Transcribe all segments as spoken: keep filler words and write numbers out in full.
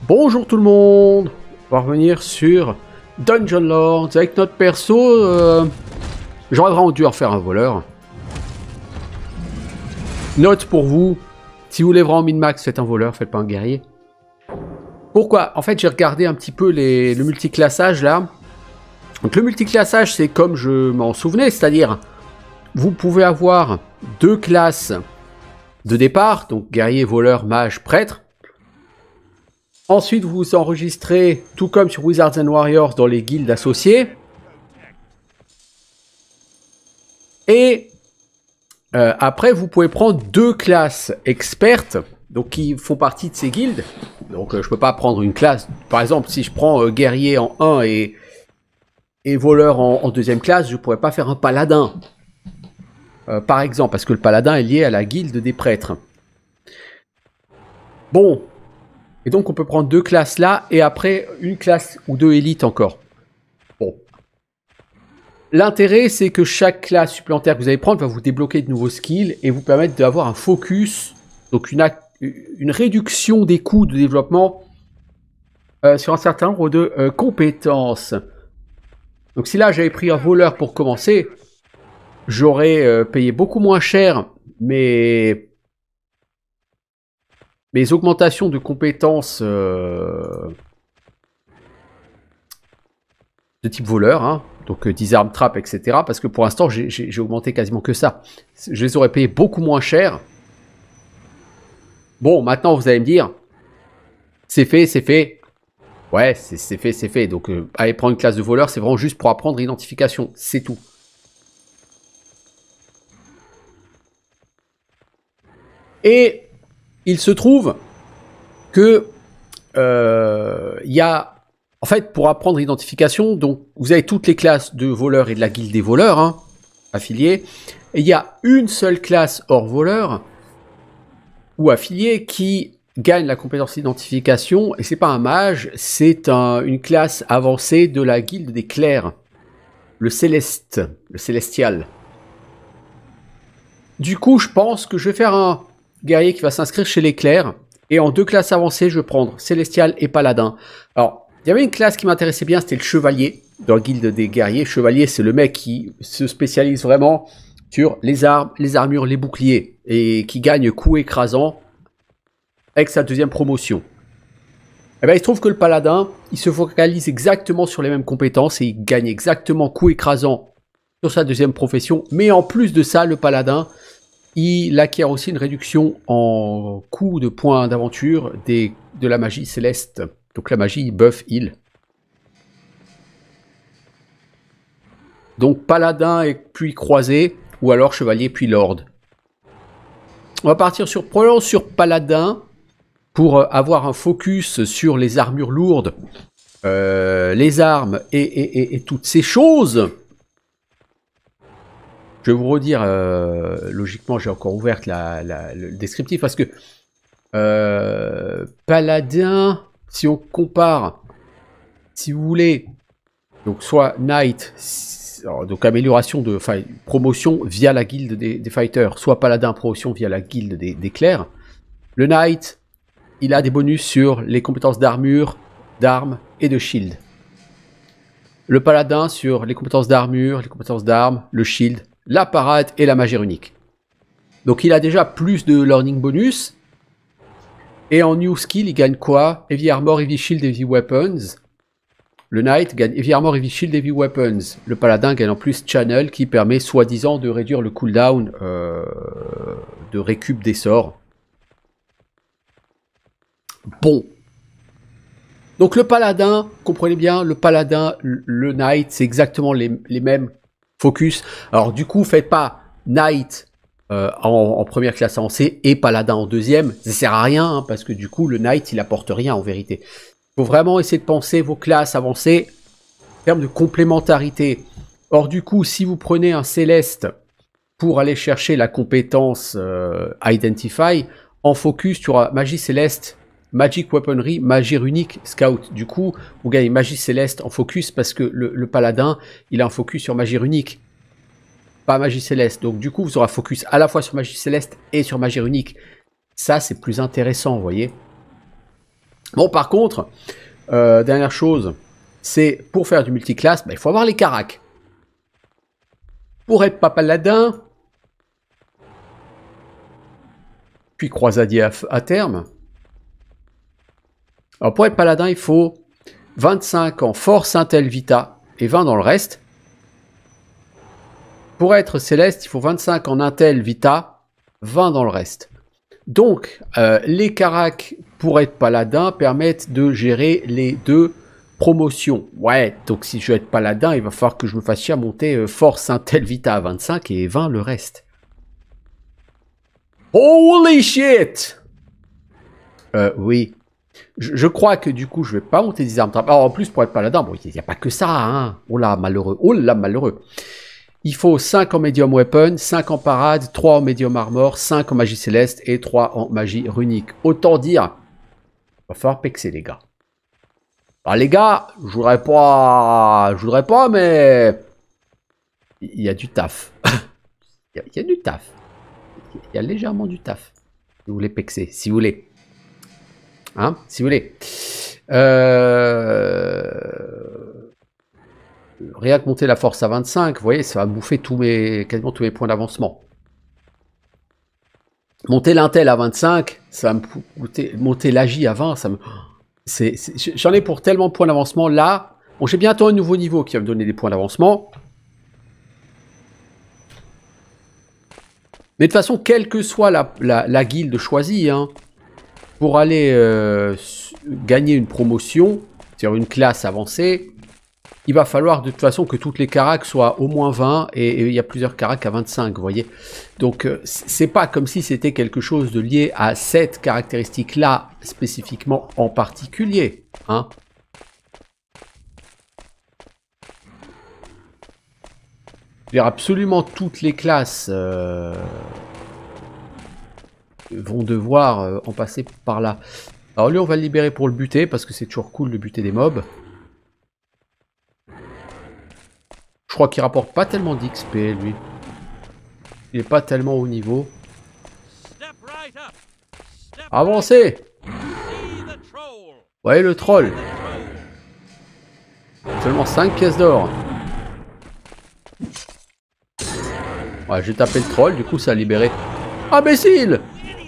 Bonjour tout le monde. On va revenir sur Dungeon Lords avec notre perso. Euh, J'aurais vraiment dû refaire un voleur. Note pour vous, si vous voulez vraiment min-max, faites un voleur, faites pas un guerrier. Pourquoi? En fait, j'ai regardé un petit peu les, le multiclassage là. Donc le multiclassage, c'est comme je m'en souvenais, c'est-à-dire vous pouvez avoir deux classes de départ, donc guerrier, voleur, mage, prêtre. Ensuite, vous vous enregistrez, tout comme sur Wizards and Warriors, dans les guildes associées. Et euh, après, vous pouvez prendre deux classes expertes, donc qui font partie de ces guildes. Donc, euh, je peux pas prendre une classe. Par exemple, si je prends euh, guerrier en un et, et voleur en, en deuxième classe, je pourrais pas faire un paladin. Euh, par exemple, parce que le paladin est lié à la guilde des prêtres. Bon. Et donc, on peut prendre deux classes là, et après, une classe ou deux élites encore. Bon. L'intérêt, c'est que chaque classe supplémentaire que vous allez prendre va vous débloquer de nouveaux skills et vous permettre d'avoir un focus, donc une, une réduction des coûts de développement euh, sur un certain nombre de euh, compétences. Donc, si là, j'avais pris un voleur pour commencer, j'aurais euh, payé beaucoup moins cher, mais... mes augmentations de compétences euh, de type voleur, hein, donc euh, disarm, trap, et cetera. Parce que pour l'instant, j'ai augmenté quasiment que ça. Je les aurais payés beaucoup moins cher. Bon, maintenant, vous allez me dire, c'est fait, c'est fait. Ouais, c'est fait, c'est fait. Donc, euh, aller prendre une classe de voleur, c'est vraiment juste pour apprendre l'identification. C'est tout. Et... il se trouve que euh, y a, en fait, pour apprendre l'identification, donc vous avez toutes les classes de voleurs et de la guilde des voleurs, hein, affiliés, et il y a une seule classe hors voleur ou affiliée qui gagne la compétence d'identification, et c'est pas un mage, c'est un, une classe avancée de la guilde des clercs, le céleste, le célestial. Du coup, je pense que je vais faire un guerrier qui va s'inscrire chez les clercs. Et en deux classes avancées, je vais prendre Célestial et Paladin. Alors, il y avait une classe qui m'intéressait bien, c'était le Chevalier, dans la guilde des guerriers. Chevalier, c'est le mec qui se spécialise vraiment sur les armes, les armures, les boucliers. Et qui gagne coup écrasant avec sa deuxième promotion. Et bien, il se trouve que le Paladin, il se focalise exactement sur les mêmes compétences et il gagne exactement coup écrasant sur sa deuxième profession. Mais en plus de ça, le Paladin... il acquiert aussi une réduction en coût de points d'aventure de la magie céleste. Donc la magie buff heal. Donc paladin et puis croisé, ou alors chevalier puis lord. On va partir sur, probablement sur paladin pour avoir un focus sur les armures lourdes, euh, les armes et, et, et, et toutes ces choses. Je vais vous redire, euh, logiquement, j'ai encore ouvert la, la, le descriptif parce que euh, Paladin, si on compare, si vous voulez, donc soit Knight, donc amélioration de, enfin, promotion via la guilde des, des fighters, soit Paladin, promotion via la guilde des, des clercs. Le Knight, il a des bonus sur les compétences d'armure, d'armes et de shield. Le Paladin sur les compétences d'armure, les compétences d'armes, le shield, la parade et la magie runique. Donc il a déjà plus de learning bonus. Et en new skill, il gagne quoi? Heavy armor, heavy shield, heavy weapons. Le knight gagne heavy armor, heavy shield, heavy weapons. Le paladin gagne en plus channel qui permet soi-disant de réduire le cooldown euh, de récup des sorts. Bon. Donc le paladin, comprenez bien, le paladin, le knight, c'est exactement les, les mêmes focus. Alors du coup, faites pas Knight euh, en, en première classe avancée et Paladin en deuxième. Ça sert à rien, hein, parce que du coup, le Knight, il apporte rien en vérité. Il faut vraiment essayer de penser vos classes avancées en termes de complémentarité. Or du coup, si vous prenez un Céleste pour aller chercher la compétence euh, Identify, en focus, tu auras Magie Céleste, Magic Weaponry, Magie Runique, Scout. Du coup, vous gagnez Magie Céleste en focus parce que le, le Paladin, il a un focus sur Magie Runique, pas Magie Céleste. Donc du coup, vous aurez un focus à la fois sur Magie Céleste et sur Magie Runique. Ça, c'est plus intéressant, vous voyez. Bon, par contre, euh, dernière chose, c'est pour faire du multiclass, bah, il faut avoir les caracs. Pour être pas paladin, puis croisadier à, à terme. Alors pour être paladin, il faut vingt-cinq en force, intel, vita et vingt dans le reste. Pour être céleste, il faut vingt-cinq en intel, vita, vingt dans le reste. Donc, euh, les caracs pour être paladin permettent de gérer les deux promotions. Ouais, donc si je veux être paladin, il va falloir que je me fasse chier à monter euh, force, intel, vita à vingt-cinq et vingt le reste. Holy shit! Euh, oui. Je, je crois que du coup, je vais pas monter des armes. Alors, en plus, pour être paladin, bon, il n'y a pas que ça, hein. Oh là, malheureux. Oh là, malheureux. Il faut cinq en medium weapon, cinq en parade, trois en medium armor, cinq en magie céleste et trois en magie runique. Autant dire, il va falloir pexer, les gars. Alors, les gars, je voudrais pas... Je voudrais pas, mais... Il y a du taf. Il y, y a du taf. Il y a légèrement du taf. Si vous voulez pexer, si vous voulez. Hein, si vous voulez. Euh... Rien que monter la force à vingt-cinq, vous voyez, ça va bouffer tous mes, quasiment tous mes points d'avancement. Monter l'intel à vingt-cinq, ça va me coûter, monter l'agi à vingt, ça me... J'en ai pour tellement de points d'avancement là. Bon, j'ai bientôt un nouveau niveau qui va me donner des points d'avancement. Mais de toute façon, quelle que soit la, la, la guilde choisie, hein, pour aller euh, gagner une promotion, c'est-à-dire une classe avancée, il va falloir de toute façon que toutes les caracs soient au moins vingt, et il y a plusieurs caracs à vingt-cinq, vous voyez. Donc, euh, c'est pas comme si c'était quelque chose de lié à cette caractéristique-là, spécifiquement en particulier, hein. Je veux dire, absolument toutes les classes euh, vont devoir euh, en passer par là. Alors lui, on va le libérer pour le buter, parce que c'est toujours cool de buter des mobs. Je crois qu'il rapporte pas tellement d'X P, lui. Il est pas tellement haut niveau. Avancez! Ouais, le troll. Seulement cinq pièces d'or. Ouais, j'ai tapé le troll, du coup ça a libéré. Imbécile!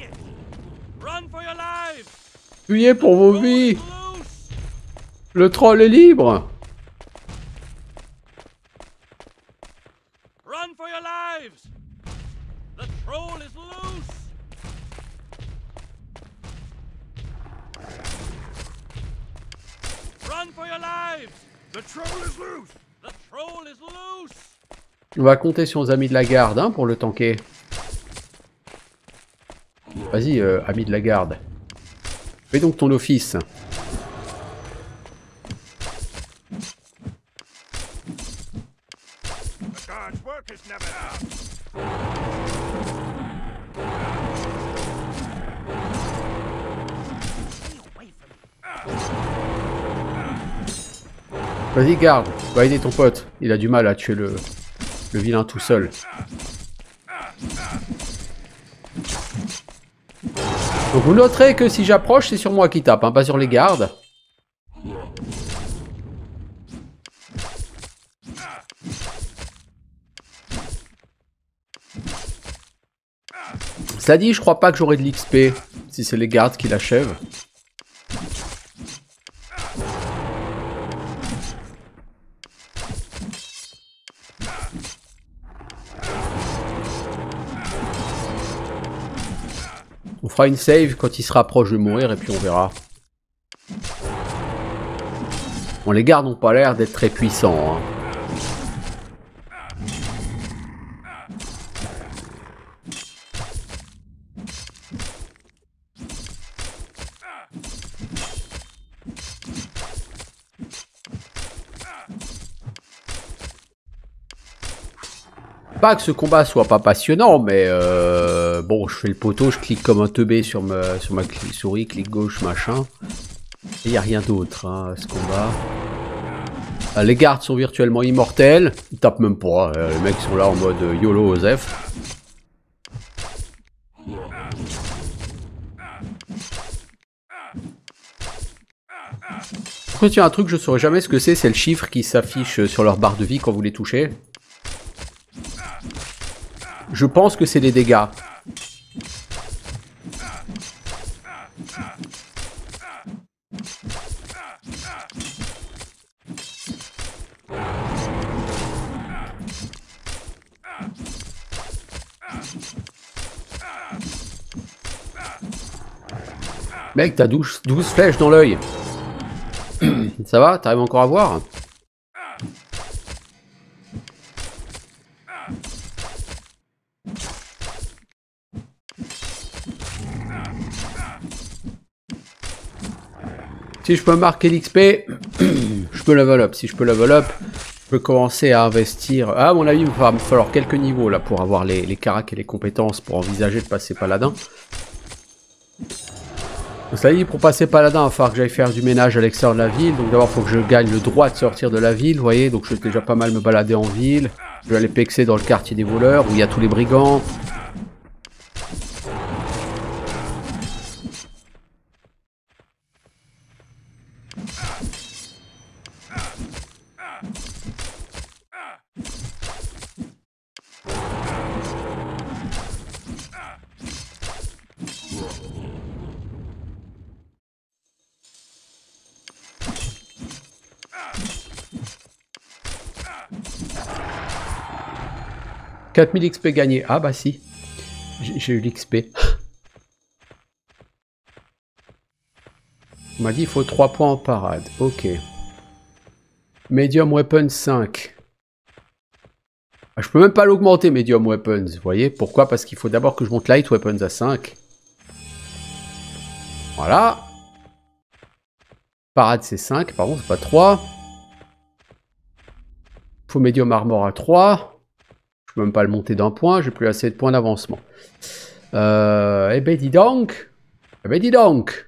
Fuyez pour vos vies! Le troll est libre! Run for your lives! The troll is loose! Run for your lives! The troll is loose! The troll is loose! On va compter sur nos amis de la garde, hein, pour le tanker. Vas-y, euh, amis de la garde. Fais donc ton office. Vas-y, garde, va aider ton pote. Il a du mal à tuer le, le vilain tout seul. Donc vous noterez que si j'approche, c'est sur moi qui tape, hein, pas sur les gardes. Cela dit, je crois pas que j'aurai de l'X P si c'est les gardes qui l'achèvent. On fera une save quand il sera proche de mourir et puis on verra. Bon, les gardes n'ont pas l'air d'être très puissants, hein. Pas que ce combat soit pas passionnant, mais euh, bon, je fais le poteau, je clique comme un teubé sur ma, sur ma souris, clic gauche, machin. Et il n'y a rien d'autre, hein, ce combat. Euh, les gardes sont virtuellement immortels, ils tapent même pas, euh, les mecs sont là en mode YOLO Osef. Après, il y a un truc, je ne saurais jamais ce que c'est, c'est le chiffre qui s'affiche sur leur barre de vie quand vous les touchez. Je pense que c'est les dégâts. Mec, t'as douze, douze flèches dans l'œil. Ça va? T'arrives encore à voir? Si je peux marquer l'X P, je peux level up. Si je peux level up, je peux commencer à investir. Ah, à mon avis, il va me falloir quelques niveaux là pour avoir les, les caracs et les compétences pour envisager de passer paladin. Ça y est, pour passer paladin, il va falloir que j'aille faire du ménage à l'extérieur de la ville. Donc d'abord, il faut que je gagne le droit de sortir de la ville, vous voyez. Donc je vais déjà pas mal me balader en ville. Je vais aller pexer dans le quartier des voleurs, où il y a tous les brigands. quatre mille X P gagnés. Ah bah si. J'ai eu l'X P. On m'a dit il faut trois points en parade. Ok. Medium Weapon cinq. Ah, je peux même pas l'augmenter, Medium Weapons. Vous voyez? Pourquoi? Parce qu'il faut d'abord que je monte Light Weapons à cinq. Voilà. Parade c'est cinq. Par contre, c'est pas trois. Il faut Medium Armor à trois. Je peux même pas le monter d'un point, j'ai plus assez de points d'avancement. Euh, eh ben dis donc. Eh ben dis donc.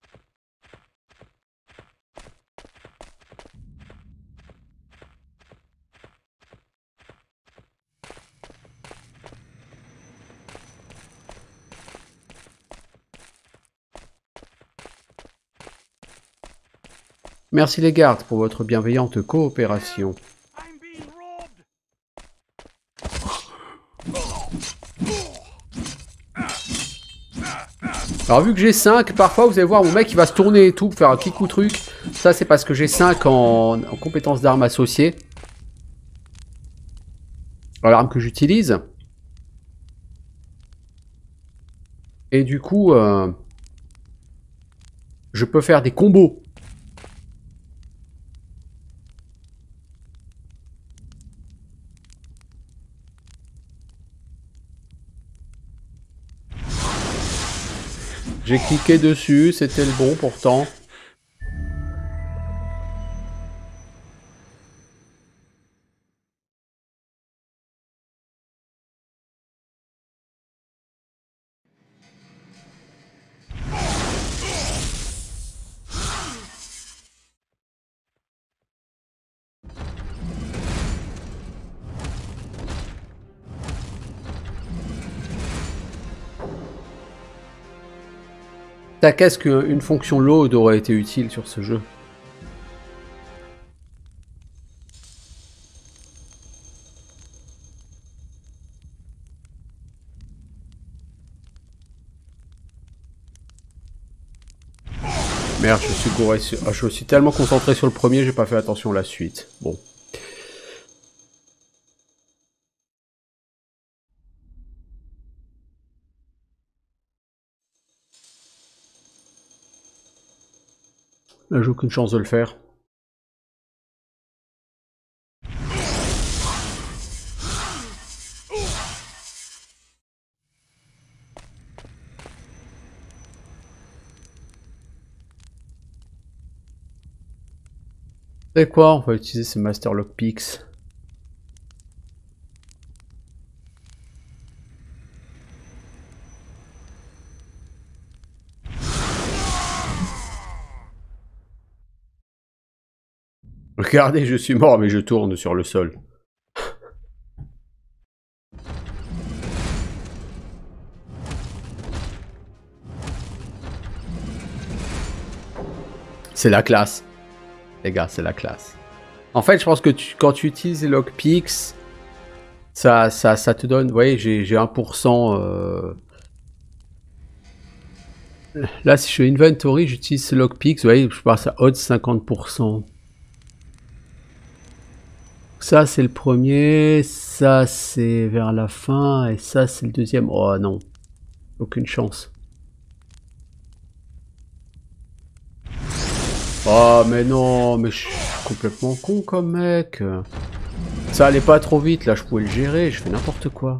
Merci les gardes pour votre bienveillante coopération. Alors vu que j'ai cinq, parfois vous allez voir mon mec il va se tourner et tout pour faire un kikou truc. Ça c'est parce que j'ai cinq en, en compétences d'armes associées. L'arme que j'utilise. Et du coup, euh, je peux faire des combos. J'ai cliqué dessus, c'était le bon pourtant. Qu'est-ce qu'une fonction load aurait été utile sur ce jeu? Merde, je suis gouré sur... ah, je suis tellement concentré sur le premier, j'ai pas fait attention à la suite. Bon. Là, j'ai aucune chance de le faire. C'est quoi? On va utiliser ces Master Lockpicks. Regardez, je suis mort, mais je tourne sur le sol. C'est la classe. Les gars, c'est la classe. En fait, je pense que tu, quand tu utilises les lockpicks, ça, ça, ça te donne... Vous voyez, j'ai un pour cent... Euh... Là, si je fais inventory, j'utilise ces lockpicks. Vous voyez, je passe à odds cinquante pour cent. Ça, c'est le premier. Ça, c'est vers la fin. Et ça, c'est le deuxième. Oh non. Aucune chance. Oh, mais non. Mais je suis complètement con comme mec. Ça allait pas trop vite. Là, je pouvais le gérer. Je fais n'importe quoi.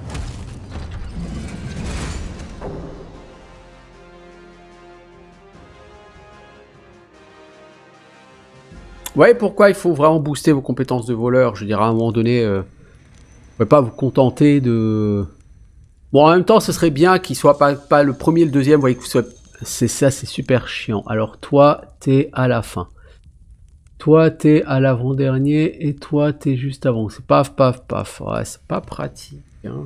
Ouais, pourquoi il faut vraiment booster vos compétences de voleur? Je dirais à un moment donné, euh, vous ne pouvez pas vous contenter de... Bon, en même temps, ce serait bien qu'il soit pas, pas le premier et le deuxième, vous voyez que soit... C'est ça, c'est super chiant. Alors toi, t'es à la fin. Toi, t'es à l'avant-dernier et toi, t'es juste avant. C'est paf, paf, paf. Ouais, c'est pas pratique. Hein.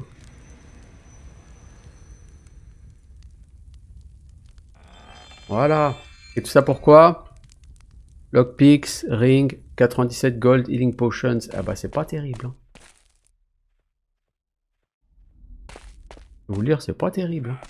Voilà. Et tout ça pourquoi? Lockpicks, ring, quatre-vingt-dix-sept gold, healing potions. Ah bah c'est pas terrible. Hein. Je vais vous le dire, c'est pas terrible. Hein.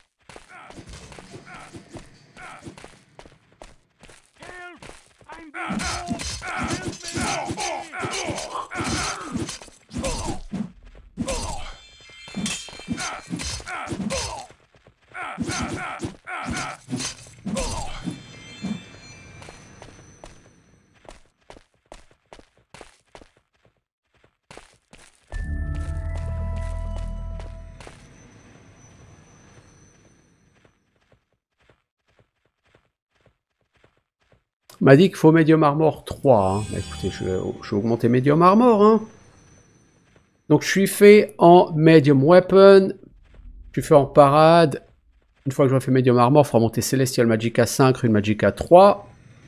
M'a dit qu'il faut Medium Armor trois. Hein. Bah, écoutez, je vais, je vais augmenter Medium Armor. Hein. Donc je suis fait en Medium Weapon. Je suis fait en parade. Une fois que j'aurai fait Medium Armor, il faudra monter Celestial Magic à cinq, Rune Magic à trois.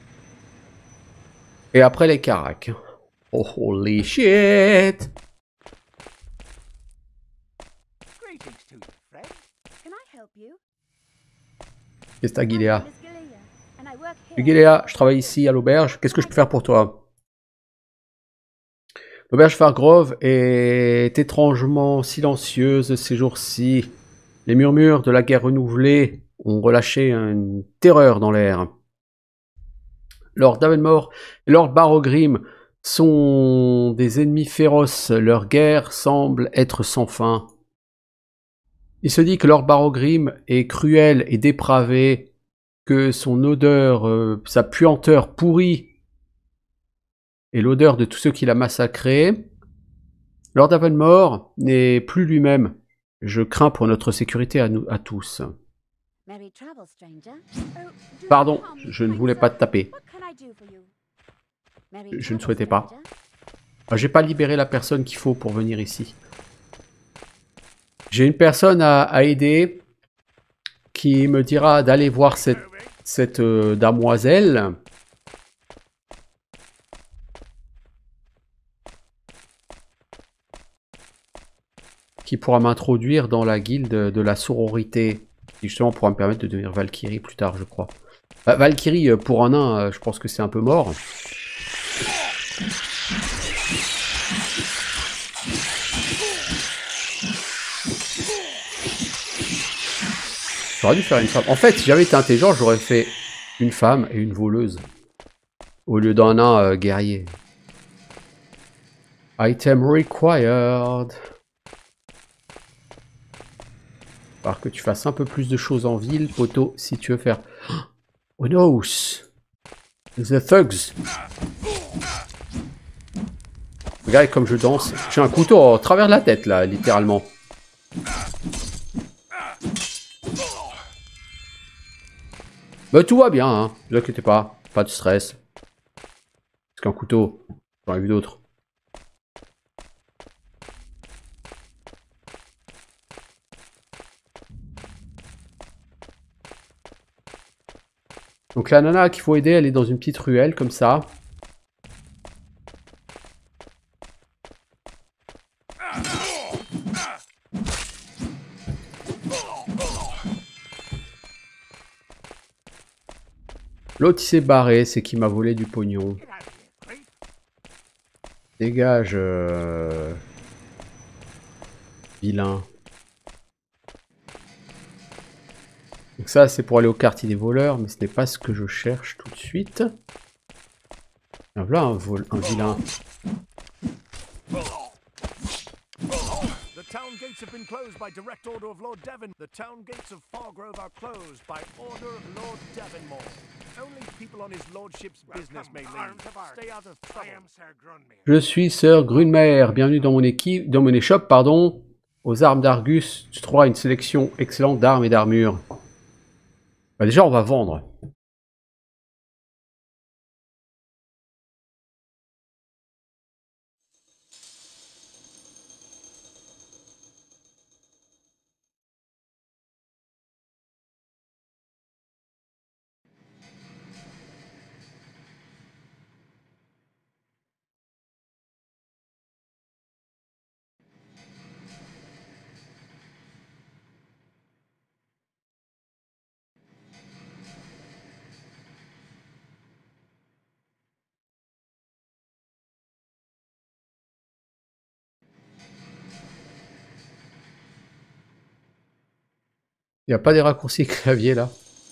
Et après les caracs. Oh, holy shit! Qu'est-ce que t'as, Giléa? Giléa, je travaille ici à l'auberge. Qu'est-ce que je peux faire pour toi? L'auberge Fargrove est étrangement silencieuse ces jours-ci. Les murmures de la guerre renouvelée ont relâché une terreur dans l'air. Lord Davenmore et Lord Barogrim sont des ennemis féroces. Leur guerre semble être sans fin. Il se dit que Lord Barogrim est cruel et dépravé, que son odeur, euh, sa puanteur pourrie et l'odeur de tous ceux qu'il a massacrés. Lord Davenmore n'est plus lui-même. Je crains pour notre sécurité à nous, à tous. Pardon, je ne voulais pas te taper. Je ne souhaitais pas. J'ai pas libéré la personne qu'il faut pour venir ici. J'ai une personne à, à aider qui me dira d'aller voir cette, cette euh, damoiselle. Qui pourra m'introduire dans la guilde de la sororité. Qui justement pourra me permettre de devenir Valkyrie plus tard, je crois. Bah, Valkyrie, pour un nain, je pense que c'est un peu mort. J'aurais dû faire une femme. En fait, si j'avais été intelligent, j'aurais fait une femme et une voleuse. Au lieu d'un nain euh, guerrier. Item required. Alors que tu fasses un peu plus de choses en ville, poteau, si tu veux faire... Oh no! The thugs! Regarde comme je danse. J'ai un couteau au travers de la tête, là, littéralement. Mais tout va bien, hein. Ne vous inquiétez pas. Pas de stress. Parce qu'un couteau, j'en ai vu d'autres. Donc la nana qu'il faut aider, elle est dans une petite ruelle comme ça. L'autre il s'est barré, c'est qui m'a volé du pognon. Dégage, euh... vilain. Donc ça, c'est pour aller au quartier des voleurs, mais ce n'est pas ce que je cherche tout de suite. Ah, voilà un, vol... un vilain. The town gates have been closed by direct order of Lord Devon. The town gates of Fargrove are closed by order of Lord Devonmore. Only people on his lordship's business may leave. Stay out of trouble. Je suis Sir Grunmer. Bienvenue dans mon équipe, dans mon échoppe, pardon. Aux armes d'Argus, tu trouveras une sélection excellente d'armes et d'armures. Bah déjà, on va vendre. Il n'y a pas des raccourcis clavier là.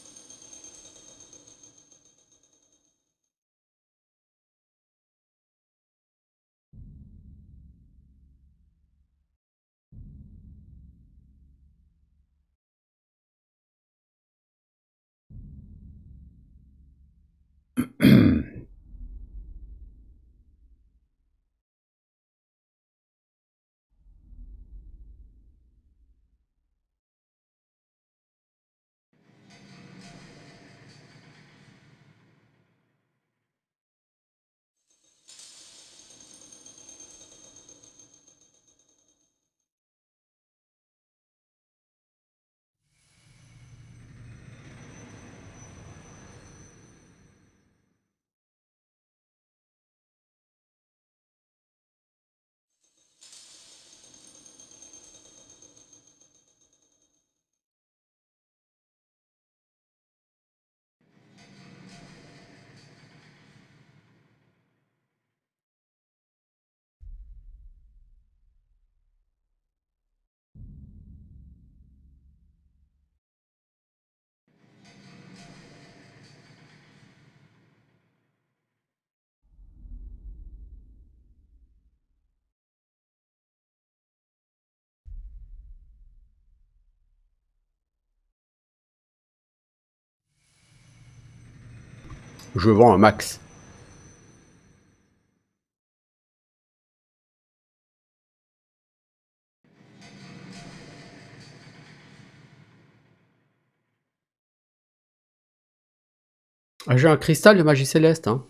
Je vends un max. Ah, j'ai un cristal de magie céleste. Hein.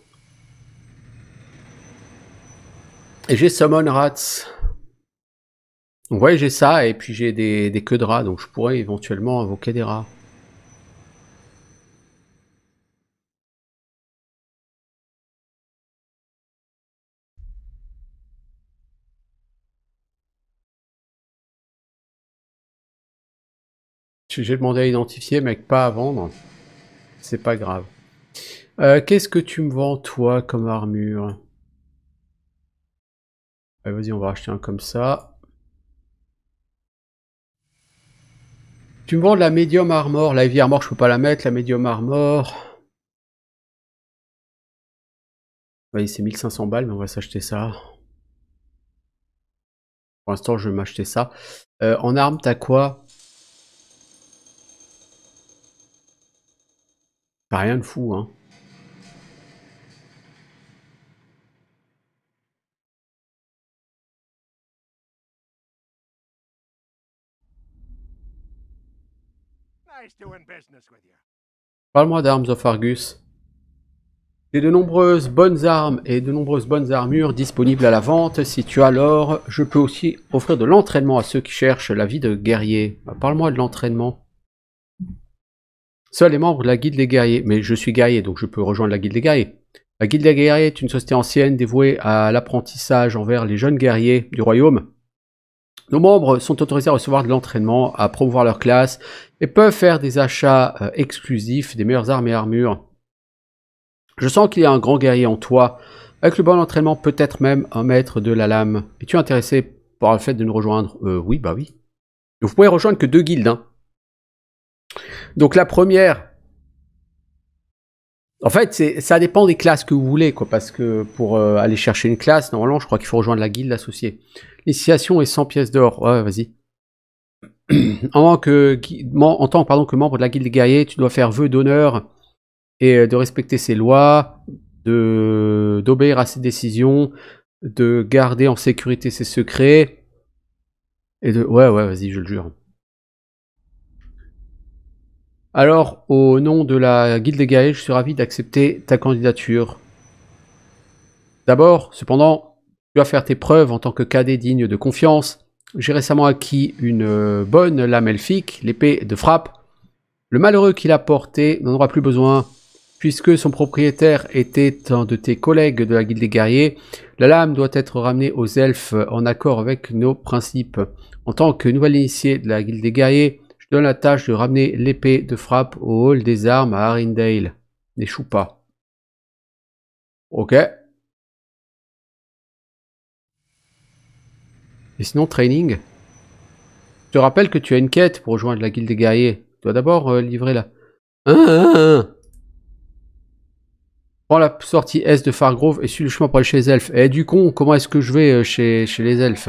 Et j'ai Summon Rats. Donc ouais, j'ai ça, et puis j'ai des, des queues de rats, donc je pourrais éventuellement invoquer des rats. J'ai demandé à identifier, mais pas à vendre. C'est pas grave. Euh, Qu'est-ce que tu me vends, toi, comme armure? Allez, vas-y, on va acheter un comme ça. Tu me vends de la Medium Armor. La Heavy Armor, je peux pas la mettre. La Medium Armor... Oui, c'est mille cinq cents balles, mais on va s'acheter ça. Pour l'instant, je vais m'acheter ça. Euh, en arme, t'as quoi? T'as rien de fou, hein. Parle-moi d'Arms of Argus. J'ai de nombreuses bonnes armes et de nombreuses bonnes armures disponibles à la vente. Si tu as l'or, je peux aussi offrir de l'entraînement à ceux qui cherchent la vie de guerrier. Bah, parle-moi de l'entraînement. Seuls les membres de la Guilde des Guerriers. Mais je suis guerrier, donc je peux rejoindre la Guilde des Guerriers. La Guilde des Guerriers est une société ancienne dévouée à l'apprentissage envers les jeunes guerriers du royaume. Nos membres sont autorisés à recevoir de l'entraînement, à promouvoir leur classe et peuvent faire des achats euh, exclusifs des meilleures armes et armures. Je sens qu'il y a un grand guerrier en toi. Avec le bon entraînement, peut-être même un maître de la lame. Es-tu intéressé par le fait de nous rejoindre? euh, Oui, bah oui. Donc, vous pouvez rejoindre que deux guildes. Hein. Donc la première... En fait, ça dépend des classes que vous voulez, quoi, parce que pour euh, aller chercher une classe, normalement, je crois qu'il faut rejoindre la guilde associée. L'initiation est cent pièces d'or. Ouais, vas-y. en, que, en tant pardon, que membre de la guilde des guerriers, tu dois faire vœu d'honneur et de respecter ses lois, de d'obéir à ses décisions, de garder en sécurité ses secrets, et de... Ouais, ouais, vas-y, je le jure. Alors, au nom de la guilde des guerriers, je suis ravi d'accepter ta candidature. D'abord, cependant, tu dois faire tes preuves en tant que cadet digne de confiance. J'ai récemment acquis une bonne lame elfique, l'épée de frappe. Le malheureux qui l'a portée n'en aura plus besoin, puisque son propriétaire était un de tes collègues de la guilde des guerriers. La lame doit être ramenée aux elfes en accord avec nos principes. En tant que nouvel initié de la guilde des guerriers, je donne la tâche de ramener l'épée de frappe au hall des armes à Arindale. N'échoue pas. Ok. Et sinon, training. Je te rappelle que tu as une quête pour rejoindre la guilde des guerriers. Tu dois d'abord euh, livrer la... Hein, hein, hein. Prends la sortie est de Fargrove et suis le chemin pour aller chez les elfes. Eh du con, comment est-ce que je vais euh, chez, chez les elfes?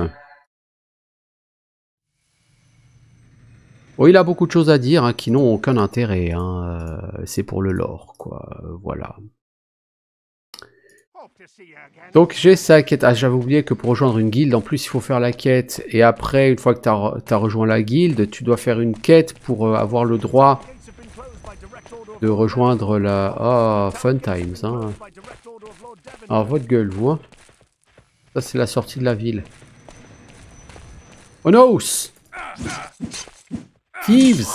Oh, il a beaucoup de choses à dire hein, qui n'ont aucun intérêt. Hein. Euh, C'est pour le lore, quoi. Euh, voilà. Donc j'ai sa quête. Ah, j'avais oublié que pour rejoindre une guilde, en plus il faut faire la quête. Et après, une fois que tu as, as rejoint la guilde, tu dois faire une quête pour euh, avoir le droit de rejoindre la... Ah, oh, fun times. Hein. Alors, votre gueule, vous. Hein. Ça, c'est la sortie de la ville. Oh no! Thieves!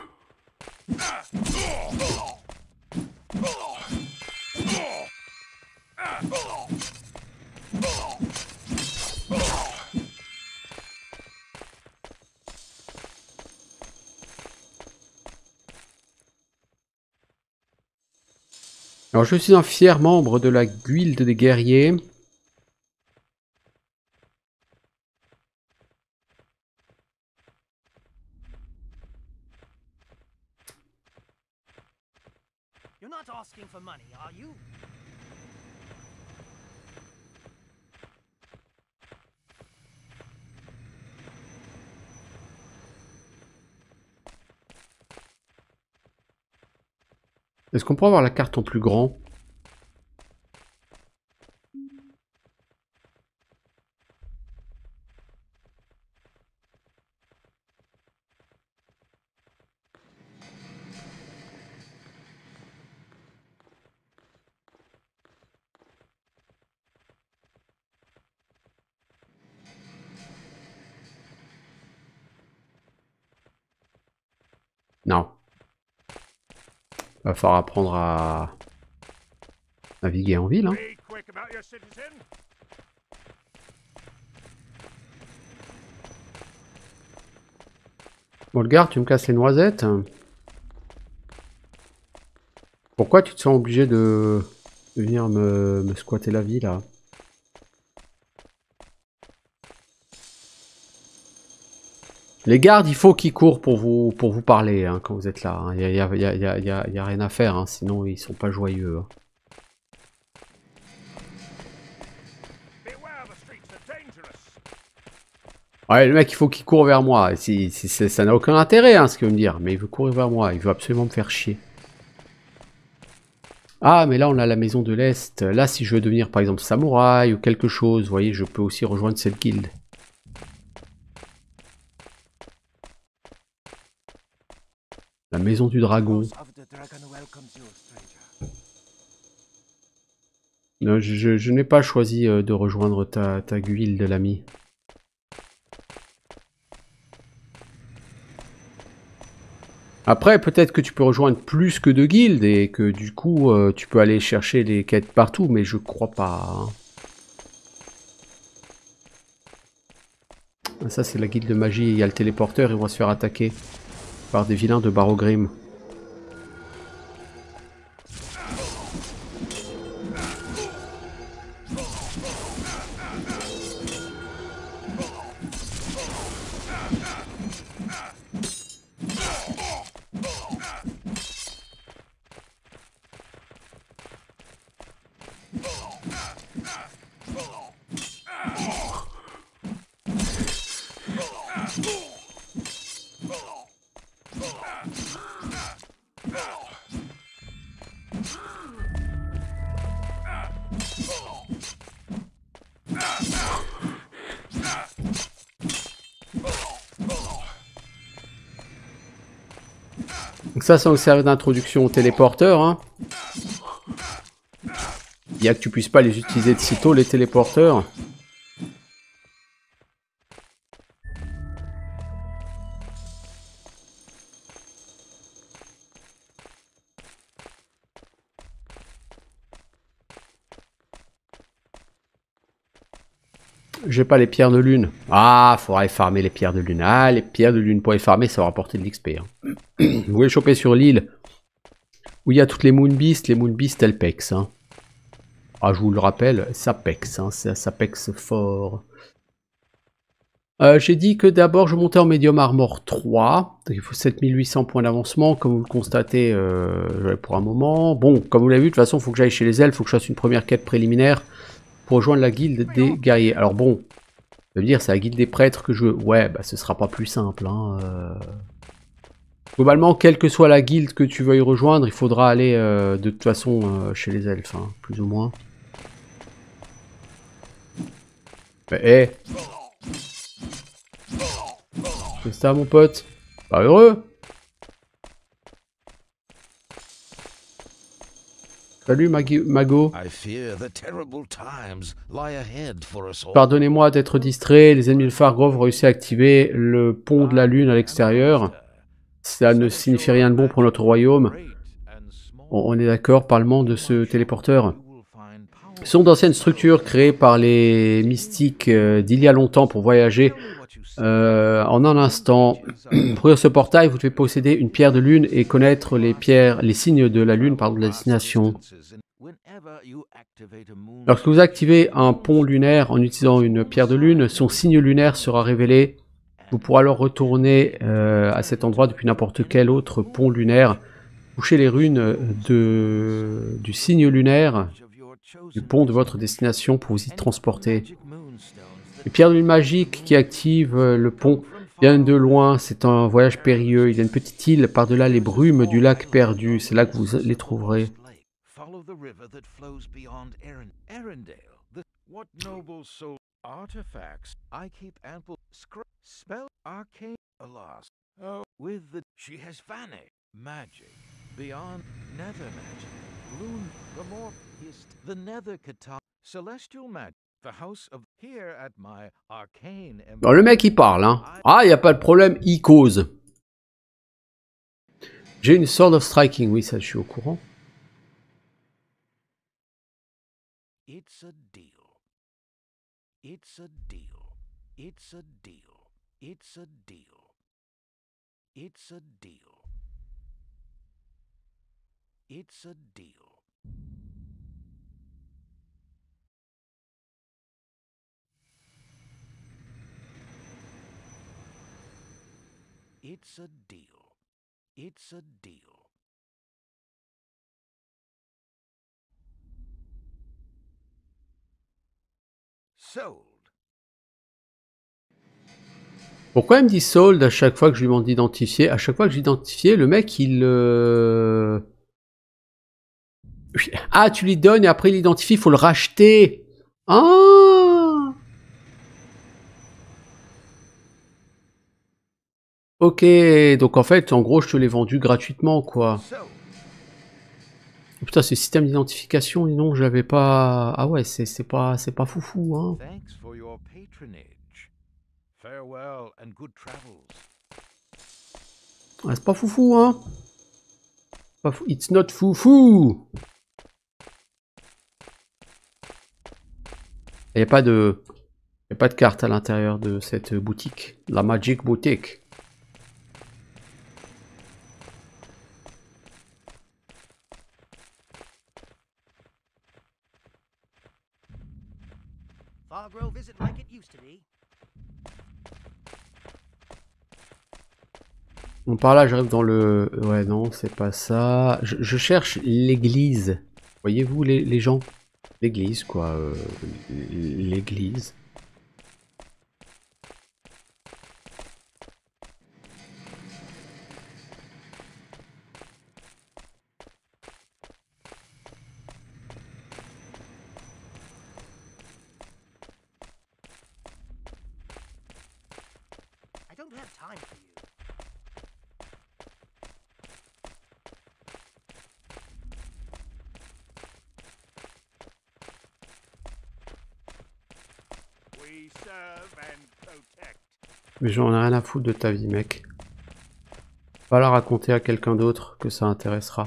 Alors, je suis un fier membre de la guilde des guerriers. You're not asking for money, are you? Est-ce qu'on peut avoir la carte en plus grand? Non. Va falloir apprendre à naviguer en ville. Hein. Bon, le gars, tu me casses les noisettes. Pourquoi tu te sens obligé de, de venir me, me squatter la vie, là? Les gardes, il faut qu'ils courent pour vous, pour vous parler hein, quand vous êtes là. Il n'y a, y a, y a, y a, y a rien à faire, hein, sinon ils sont pas joyeux. Hein. Ouais, le mec, il faut qu'il court vers moi. Si, si, ça n'a aucun intérêt, hein, ce qu'il veut me dire. Mais il veut courir vers moi. Il veut absolument me faire chier. Ah, mais là, on a la maison de l'Est. Là, si je veux devenir, par exemple, samouraï ou quelque chose, vous voyez, je peux aussi rejoindre cette guilde. La maison du dragon. Non, je, je, je n'ai pas choisi euh, de rejoindre ta, ta guilde, l'ami. Après, peut-être que tu peux rejoindre plus que deux guildes et que du coup, euh, tu peux aller chercher les quêtes partout, mais je crois pas. Hein. Ça, c'est la guilde de magie. Il y a le téléporteur, ils vont se faire attaquer par des vilains de Barogrim. Donc ça, ça nous sert d'introduction au téléporteur. Hein. Il y a que tu puisses pas les utiliser de sitôt, les téléporteurs. J'ai pas les pierres de lune. Ah, faudrait farmer les pierres de lune. Ah, les pierres de lune pour les farmer, ça va rapporter de l'X P. Hein. Vous pouvez choper sur l'île où il y a toutes les Moonbeasts. Les Moonbeasts, elles pex. Hein. Ah, je vous le rappelle, ça pex. Hein. Ça, ça pex fort. Euh, J'ai dit que d'abord, je montais en Medium Armor trois. Donc, il faut sept mille huit cents points d'avancement. Comme vous le constatez, euh, pour un moment. Bon, comme vous l'avez vu, de toute façon, il faut que j'aille chez les elfes. Il faut que je fasse une première quête préliminaire pour rejoindre la guilde des guerriers. Alors bon, ça veut dire c'est la guilde des prêtres que je veux. Ouais, bah ce sera pas plus simple. Hein. Euh... Globalement, quelle que soit la guilde que tu veuilles rejoindre, il faudra aller euh, de toute façon euh, chez les elfes, hein, plus ou moins. Mais hé, c'est ça mon pote. Pas heureux. Salut Magui Mago. Pardonnez-moi d'être distrait, les ennemis de Fargrove ont réussi à activer le pont de la lune à l'extérieur. Ça ne signifie rien de bon pour notre royaume. On est d'accord, parlement de ce téléporteur. Ce sont d'anciennes structures créées par les mystiques euh, d'il y a longtemps pour voyager euh, en un instant. Pour ouvrir ce portail, vous devez posséder une pierre de lune et connaître les pierres, les signes de la lune, pardon, de la destination. Lorsque vous activez un pont lunaire en utilisant une pierre de lune, son signe lunaire sera révélé. Vous pourrez alors retourner euh, à cet endroit depuis n'importe quel autre pont lunaire. Touchez les runes de, du signe lunaire du pont de votre destination pour vous y transporter. Les pierres de lune magiques qui activent le pont viennent de loin. C'est un voyage périlleux. Il y a une petite île par-delà les brumes du lac perdu. C'est là que vous les trouverez. Artifacts. I keep ample spell arcane alas. Oh, with the she has vanished. Magic beyond nether magic. Bloom the more is the nether kata celestial magic. The house of here at my arcane. Bon, le mec il parle, hein. Ah, il y a pas de problème, il cause. J'ai une sword of striking, oui, ça je suis au courant. It's a deal. It's a deal. It's a deal. It's a deal. It's a deal. It's a deal. It's a deal. It's a deal. Sold. Pourquoi il me dit sold à chaque fois que je lui demande d'identifier? À chaque fois que j'identifie, le mec il... Euh... Ah, tu lui donnes et après il l'identifie, il faut le racheter. Ah, ok, donc en fait, en gros, je te l'ai vendu gratuitement, quoi. Oh, putain, ce système d'identification, non, j'avais pas... Ah ouais, c'est pas, c'est pas foufou, hein. Ah, c'est pas foufou, hein. Pas fou... It's not foufou. Il n'y a pas de... Il n'y a pas de carte à l'intérieur de cette boutique. La Magic Boutique. Fargrove isn't like it used to be. Bon, par là, j'arrive dans le... Ouais, non, c'est pas ça. Je, je cherche l'église. Voyez-vous, les, les gens? L'église, quoi. Euh, l'église. I don't have time for you. Mais j'en ai rien à foutre de ta vie, mec. Va la raconter à quelqu'un d'autre que ça intéressera.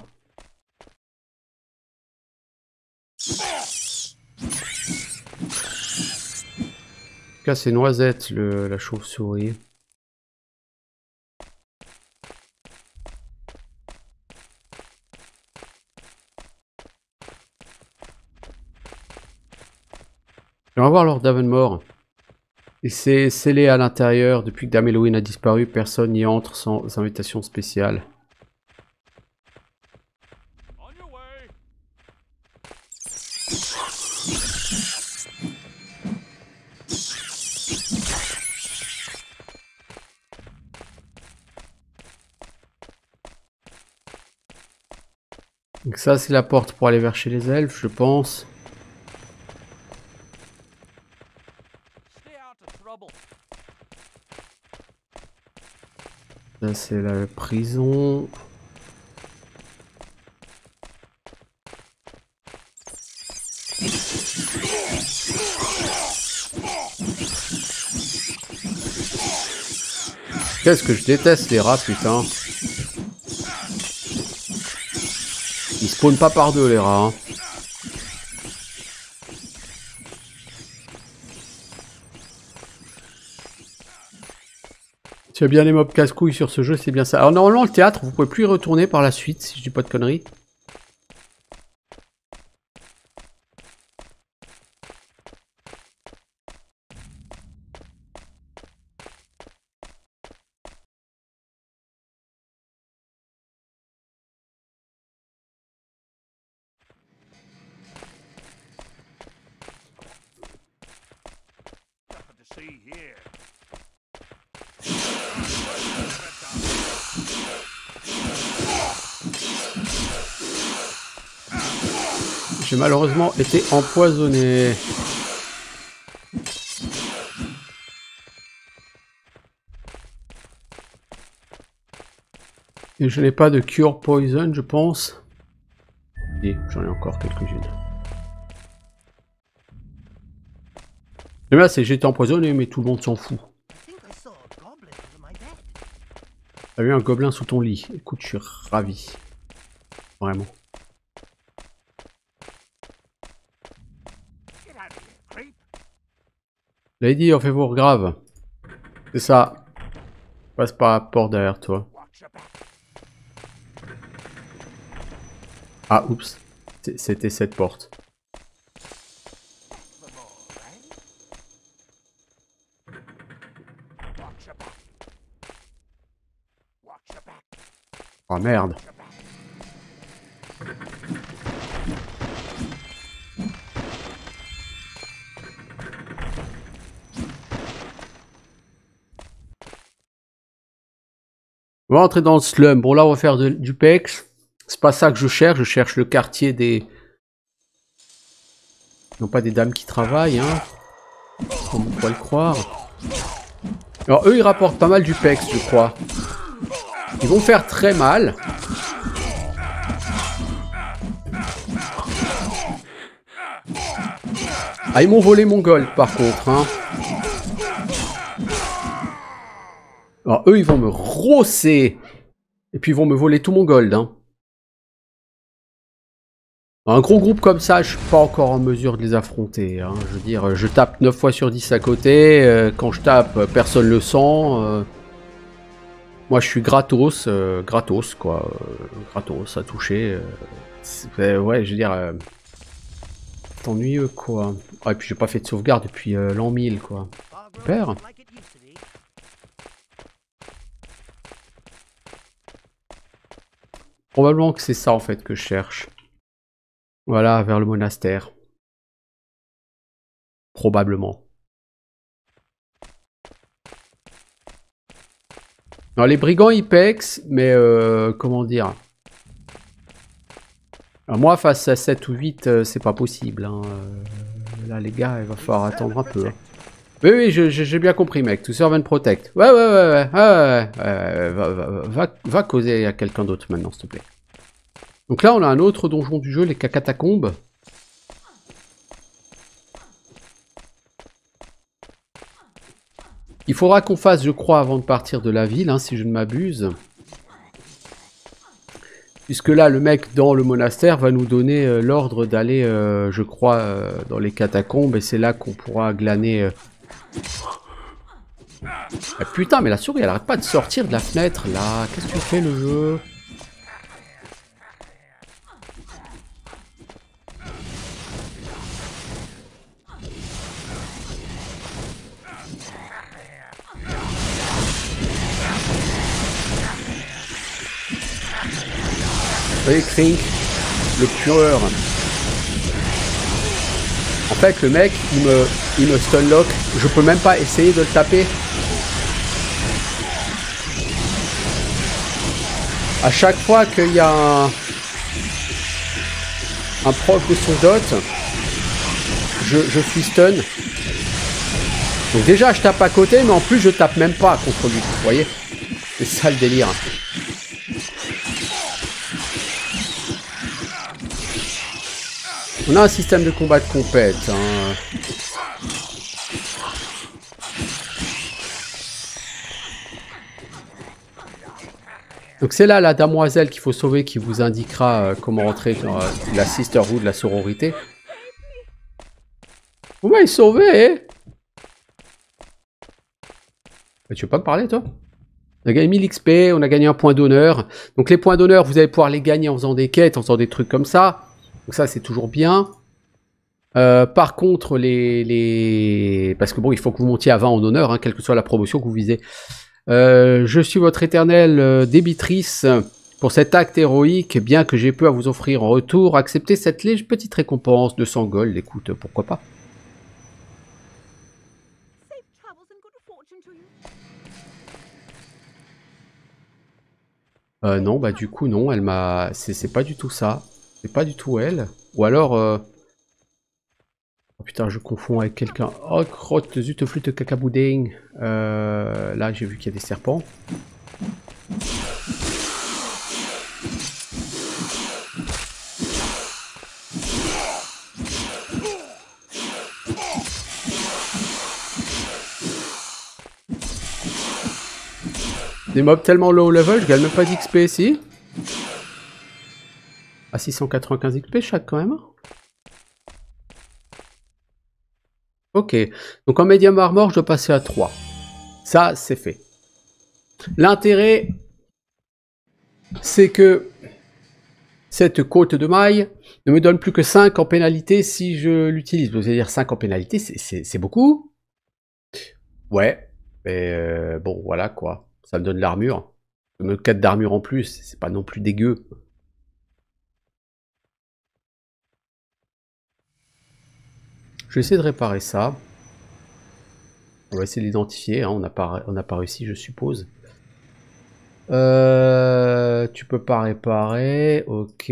En tout cas, c'est Noisette, le, la chauve-souris. J'aimerais voir Lord Davenmore. Et c'est scellé à l'intérieur. Depuis que Dame Halloween a disparu, personne n'y entre sans invitation spéciale. Donc ça, c'est la porte pour aller vers chez les elfes, je pense. Là, c'est la prison. Qu'est-ce que je déteste les rats, putain. Ils spawnent pas par deux, les rats. Hein. Tu as bien les mobs casse-couilles sur ce jeu, c'est bien ça. Alors normalement, le théâtre, vous pouvez plus y retourner par la suite, si je dis pas de conneries. J'ai malheureusement été empoisonné. Et je n'ai pas de cure poison, je pense. Et j'en ai encore quelques-unes. Le là, c'est j'ai été empoisonné, mais tout le monde s'en fout. T'as eu un gobelin sous ton lit. Écoute, je suis ravi. Vraiment. Lady, on fait voir grave. C'est ça. Passe par la porte derrière toi. Ah, oups. C'était cette porte. Oh merde. On va entrer dans le slum. Bon là on va faire de, du pex. C'est pas ça que je cherche. Je cherche le quartier des... Non pas des dames qui travaillent, hein. Comme on pourrait le croire. Alors eux ils rapportent pas mal du pex, je crois. Ils vont faire très mal. Ah, ils m'ont volé mon gold par contre, hein. Alors eux ils vont me rosser. Et puis ils vont me voler tout mon gold, hein. Un gros groupe comme ça, je suis pas encore en mesure de les affronter, hein. Je veux dire, je tape neuf fois sur dix à côté. Euh, quand je tape, personne le sent. Euh, moi je suis gratos, euh, gratos quoi. Euh, gratos à toucher. Euh, ouais, je veux dire... Euh, c'est ennuyeux quoi. Ah, et puis j'ai pas fait de sauvegarde depuis euh, l'an mille quoi. Super. Probablement que c'est ça en fait que je cherche. Voilà, vers le monastère. Probablement. Alors les brigands ils pex, mais euh, comment dire. Alors moi face à sept ou huit, euh, c'est pas possible. Hein. Euh, là les gars, il va falloir attendre un peu. Hein. Oui, oui, j'ai bien compris mec. To serve and protect. Ouais, ouais, ouais, ouais. ouais, ouais, ouais. Va, va, va, va causer à quelqu'un d'autre maintenant, s'il te plaît. Donc là, on a un autre donjon du jeu, les catacombes. Il faudra qu'on fasse, je crois, avant de partir de la ville, hein, si je ne m'abuse. Puisque là, le mec dans le monastère va nous donner euh, l'ordre d'aller, euh, je crois, euh, dans les catacombes. Et c'est là qu'on pourra glaner... Euh... Ah, putain, mais la souris, elle arrête pas de sortir de la fenêtre, là. Qu'est-ce que tu fais, le jeu? Vous voyez, Krink, le tueur. En fait, le mec, il me, il me stunlock. Je peux même pas essayer de le taper. À chaque fois qu'il y a un, un proc de son dot, je, je suis stun. Donc déjà, je tape à côté, mais en plus, je tape même pas contre lui. Vous voyez? C'est ça le délire. On a un système de combat de compète. Hein. Donc c'est là la damoiselle qu'il faut sauver qui vous indiquera euh, comment rentrer dans euh, la sisterhood, la sororité. Vous m'avez sauvé, eh? Tu veux pas me parler, toi? On a gagné mille X P, on a gagné un point d'honneur. Donc les points d'honneur, vous allez pouvoir les gagner en faisant des quêtes, en faisant des trucs comme ça. Donc ça, c'est toujours bien. Euh, par contre, les, les... Parce que bon, il faut que vous montiez à vingt en honneur, hein, quelle que soit la promotion que vous visez. Euh, je suis votre éternelle euh, débitrice pour cet acte héroïque. Bien que j'ai peu à vous offrir en retour, acceptez cette légère petite récompense de cent gold. Écoute, pourquoi pas. Euh, non, bah du coup, non, elle m'a... C'est pas du tout ça. C'est pas du tout elle. Ou alors... Euh... Oh putain, je confonds avec quelqu'un. Oh, crotte, zut, flûte, cacaboudin. Euh, là, j'ai vu qu'il y a des serpents. Des mobs tellement low level, je gagne même pas d'X P ici. À six cent quatre-vingt-quinze X P chaque quand même. Ok, donc en medium armor, je dois passer à trois. Ça, c'est fait. L'intérêt, c'est que cette côte de maille ne me donne plus que cinq en pénalité si je l'utilise. Vous allez dire cinq en pénalité, c'est beaucoup? Ouais, mais euh, bon, voilà quoi. Ça me donne l'armure. Ça me donne quatre d'armure en plus, c'est pas non plus dégueu. Je vais essayer de réparer ça. On va essayer d'identifier, hein. On n'a pas, on n'a pas réussi, je suppose. Euh, tu peux pas réparer, ok.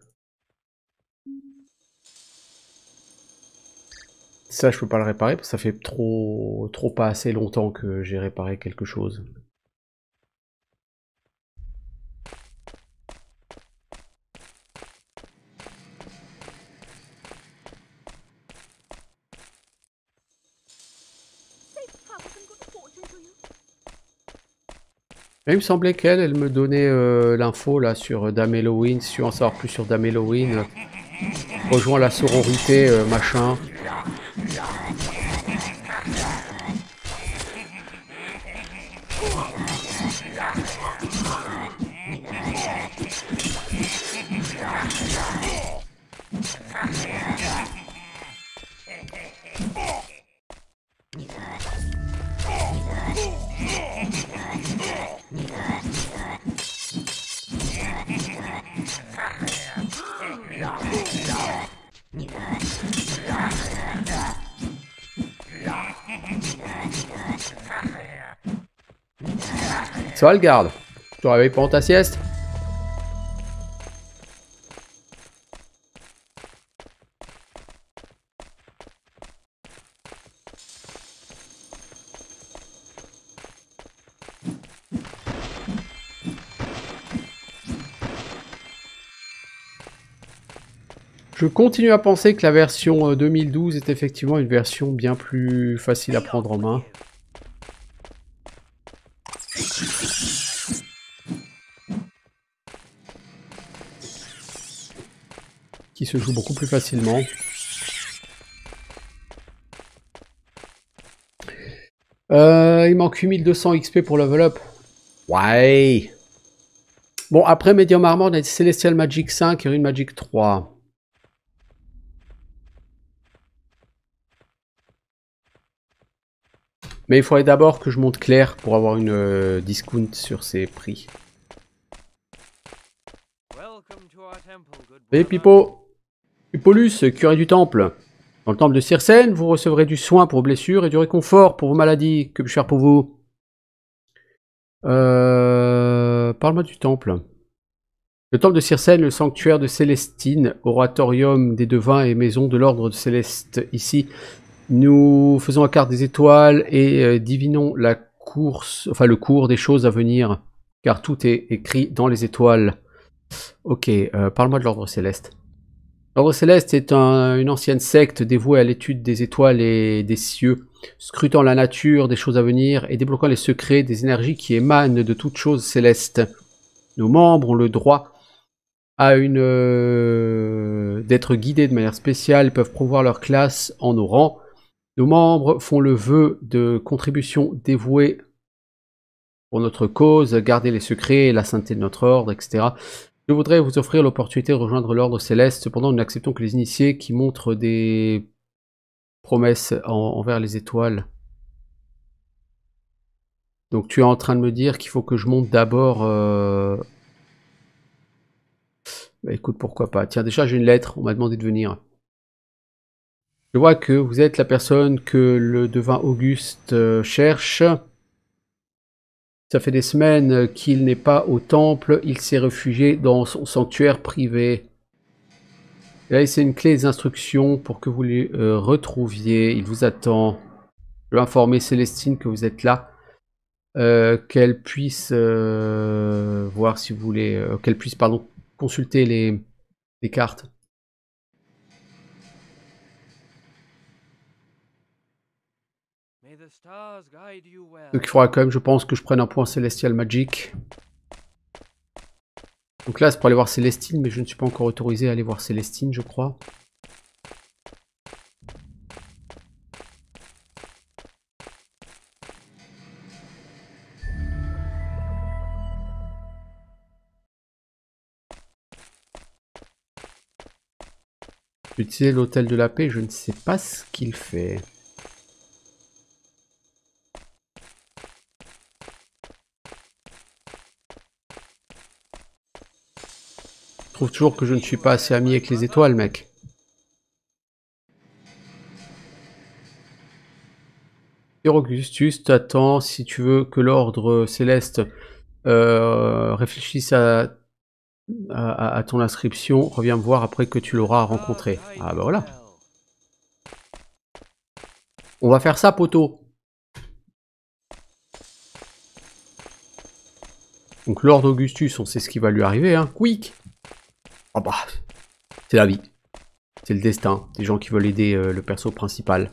Ça, je peux pas le réparer parce que ça fait trop, trop pas assez longtemps que j'ai réparé quelque chose. Et il me semblait qu'elle, elle me donnait euh, l'info là sur Dame Halloween. Si tu veux en savoir plus sur Dame Halloween, rejoins la sororité, euh, machin. Ça va le garde? Tu te réveilles pendant ta sieste? Je continue à penser que la version deux mille douze est effectivement une version bien plus facile à prendre en main. se joue beaucoup plus facilement. Euh, il manque huit mille deux cents X P pour level up. Ouais. Bon, après Medium Armor, on a Celestial Magic cinq et Rune Magic trois. Mais il faudrait d'abord que je monte clair pour avoir une euh, discount sur ces prix. Et Pipo, Pipolus, curé du temple. Dans le temple de Circène, vous recevrez du soin pour vos blessures et du réconfort pour vos maladies. Que puis-je faire pour vous? euh... Parle-moi du temple. Le temple de Circène, le sanctuaire de Célestine, oratorium des devins et maison de l'ordre de Céleste. Ici, nous faisons la carte des étoiles et euh, divinons la course, enfin le cours des choses à venir, car tout est écrit dans les étoiles. Ok, euh, parle-moi de l'ordre céleste. L'ordre céleste est un, une ancienne secte dévouée à l'étude des étoiles et des cieux, scrutant la nature des choses à venir et débloquant les secrets des énergies qui émanent de toutes choses célestes. Nos membres ont le droit à une euh, d'être guidés de manière spéciale, peuvent promouvoir leur classe en nos rangs. Nos membres font le vœu de contribution dévouée pour notre cause, garder les secrets, la sainteté de notre ordre, et cetera. Je voudrais vous offrir l'opportunité de rejoindre l'ordre céleste. Cependant, nous n'acceptons que les initiés qui montrent des promesses en, envers les étoiles. Donc tu es en train de me dire qu'il faut que je monte d'abord... Euh... Bah écoute, pourquoi pas. Tiens, déjà j'ai une lettre, on m'a demandé de venir. Je vois que vous êtes la personne que le devin Auguste euh, cherche. Ça fait des semaines qu'il n'est pas au temple, il s'est réfugié dans son sanctuaire privé. Il a laissé une clé et des instructions pour que vous les euh, retrouviez. Il vous attend. Je vais informer Célestine que vous êtes là. Euh, qu'elle puisse euh, voir si vous voulez... Euh, qu'elle puisse, pardon, consulter les, les cartes. Donc il faudra quand même, je pense, que je prenne un point Celestial Magic. Donc là, c'est pour aller voir Célestine, mais je ne suis pas encore autorisé à aller voir Célestine, je crois. Utiliser l'hôtel de la paix, je ne sais pas ce qu'il fait. Je trouve toujours que je ne suis pas assez ami avec les étoiles, mec. Augustus t'attend si tu veux que l'ordre céleste euh, réfléchisse à, à, à ton inscription. Reviens me voir après que tu l'auras rencontré. Ah bah voilà. On va faire ça, poteau. Donc Lord Augustus, on sait ce qui va lui arriver, hein. Quick. Ah bah, c'est la vie. C'est le destin. Des gens qui veulent aider euh, le perso principal.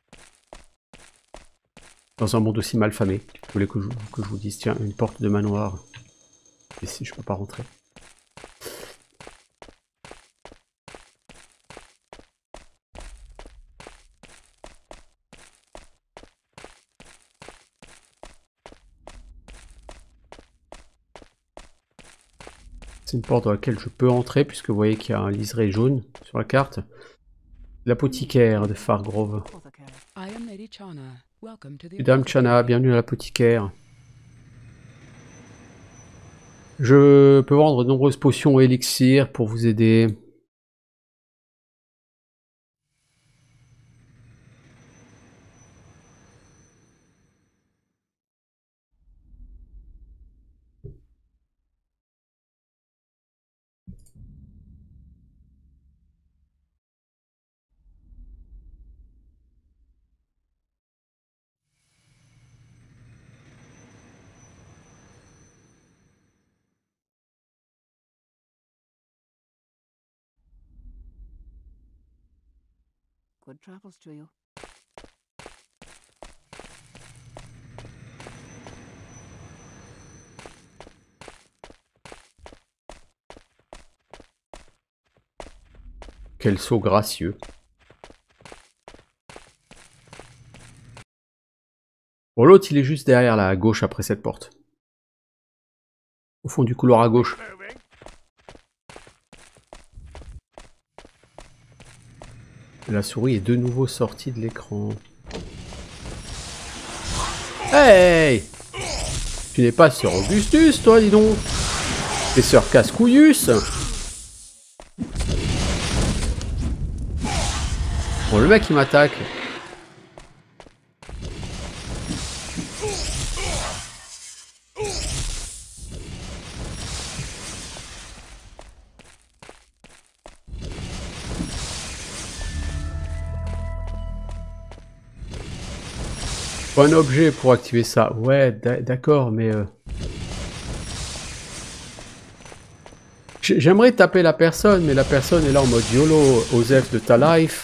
Dans un monde aussi mal famé. Vous voulez que je, que je vous dise, tiens, une porte de manoir. Et si je peux pas rentrer. C'est une porte dans laquelle je peux entrer, puisque vous voyez qu'il y a un liseré jaune sur la carte. L'apothicaire de Fargrove. Madame Chana, bienvenue à l'apothicaire. Je peux vendre de nombreuses potions et élixirs pour vous aider. Good travels to you. Quel saut gracieux. Bon, l'autre, il est juste derrière, là, à gauche, après cette porte. Au fond du couloir à gauche. La souris est de nouveau sortie de l'écran. Hey! Tu n'es pas Sir Augustus, toi, dis donc. T'es Sir Cascouillus. Bon, le mec, il m'attaque. Un objet pour activer ça. Ouais, d'accord, mais... Euh... J'aimerais taper la personne, mais la personne est là en mode YOLO, Osef de ta life.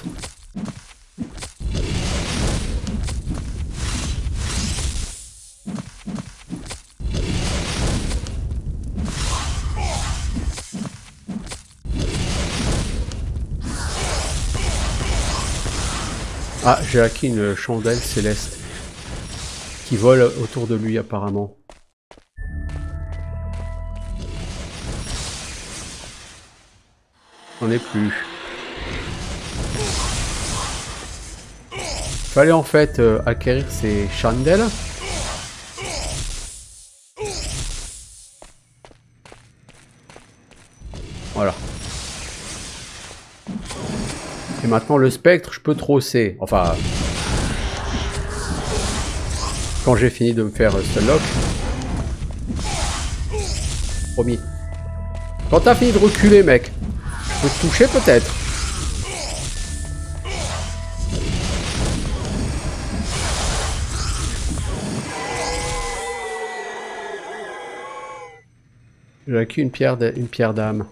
Ah, j'ai acquis une chandelle céleste qui vole autour de lui apparemment. J'en ai plus. Fallait en fait euh, acquérir ces chandelles. Voilà. Et maintenant le spectre, je peux trosser. Enfin... Quand j'ai fini de me faire euh, Stunlock. Promis. Quand t'as fini de reculer, mec, je peux te toucher peut-être. J'ai acquis une pierre d'âme.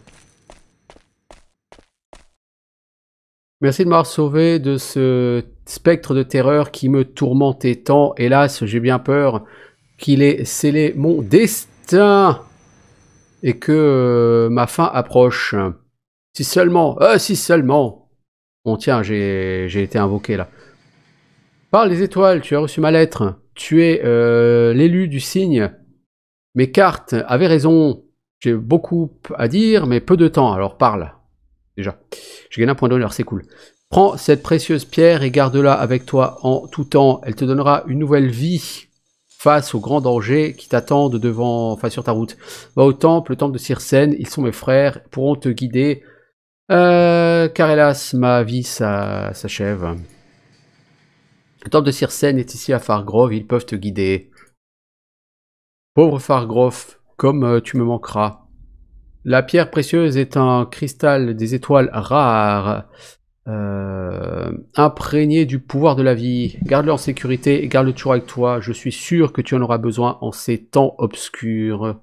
Merci de m'avoir sauvé de ce spectre de terreur qui me tourmentait tant. Hélas, j'ai bien peur qu'il ait scellé mon destin et que euh, ma fin approche. Si seulement, euh, si seulement. Bon tiens, j'ai été invoqué là. Parle les étoiles, tu as reçu ma lettre. Tu es euh, l'élu du cygne. Mes cartes avaient raison. J'ai beaucoup à dire, mais peu de temps, alors parle. Déjà, j'ai gagné un point d'honneur, c'est cool. Prends cette précieuse pierre et garde-la avec toi en tout temps. Elle te donnera une nouvelle vie face aux grands dangers qui t'attendent devant, enfin sur ta route. Va au temple, le temple de Circène, ils sont mes frères, pourront te guider. Euh, car hélas, ma vie s'achève. Le temple de Circène est ici à Fargrove, ils peuvent te guider. Pauvre Fargrove, comme euh, tu me manqueras. La pierre précieuse est un cristal des étoiles rares, euh, imprégné du pouvoir de la vie. Garde-le en sécurité et garde-le toujours avec toi. Je suis sûr que tu en auras besoin en ces temps obscurs.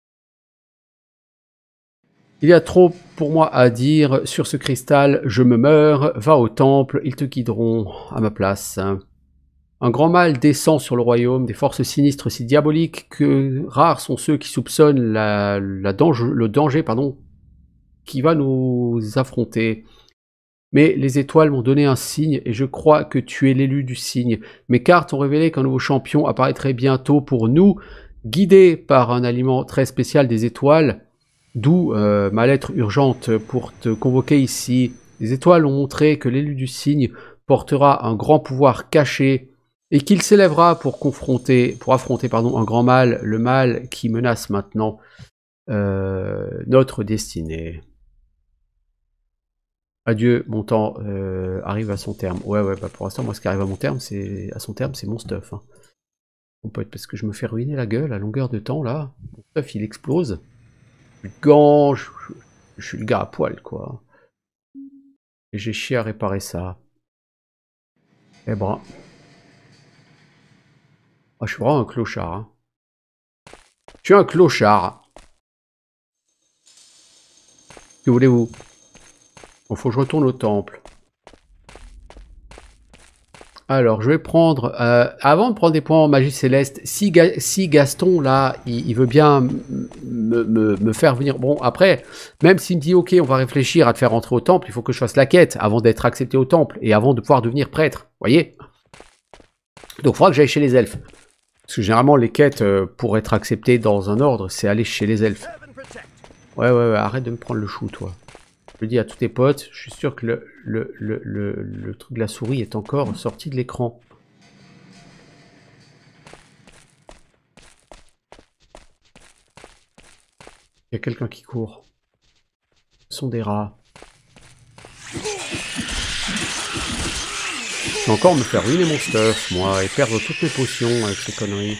Il y a trop pour moi à dire sur ce cristal. Je me meurs. Va au temple, ils te guideront à ma place. Un grand mal descend sur le royaume, des forces sinistres si diaboliques que rares sont ceux qui soupçonnent la, la danger, le danger pardon, qui va nous affronter. Mais les étoiles m'ont donné un signe et je crois que tu es l'élu du signe. Mes cartes ont révélé qu'un nouveau champion apparaîtrait bientôt pour nous, guidé par un aliment très spécial des étoiles, d'où euh, ma lettre urgente pour te convoquer ici. Les étoiles ont montré que l'élu du signe portera un grand pouvoir caché et qu'il s'élèvera pour confronter, pour affronter pardon, un grand mal, le mal qui menace maintenant euh, notre destinée. Adieu, mon temps euh, arrive à son terme. Ouais, ouais, bah pour l'instant, moi, ce qui arrive à mon terme, c'est à son terme, c'est mon stuff. Hein. Mon pote, parce que je me fais ruiner la gueule à longueur de temps, là. Mon stuff, il explose. Le gant, je, je, je suis le gars à poil, quoi. Et j'ai chié à réparer ça. Eh ben... Ah, je suis vraiment un clochard. Hein. Je suis un clochard. Que voulez-vous? Bon, faut que je retourne au temple. Alors, je vais prendre... Euh, avant de prendre des points en magie céleste, si, Ga si Gaston, là, il, il veut bien me, me, me faire venir... Bon, après, même s'il me dit, ok, on va réfléchir à te faire rentrer au temple, il faut que je fasse la quête avant d'être accepté au temple et avant de pouvoir devenir prêtre. Vous voyez? Donc, il faudra que j'aille chez les elfes. Parce que généralement, les quêtes, euh, pour être acceptées dans un ordre, c'est aller chez les elfes. Ouais, ouais, ouais, arrête de me prendre le chou, toi. Je le dis à tous tes potes, je suis sûr que le, le, le, le, le truc de la souris est encore sorti de l'écran. Il y a quelqu'un qui court. Ce sont des rats. Je vais encore me faire ruiner mon stuff, moi, et perdre toutes mes potions avec ces conneries.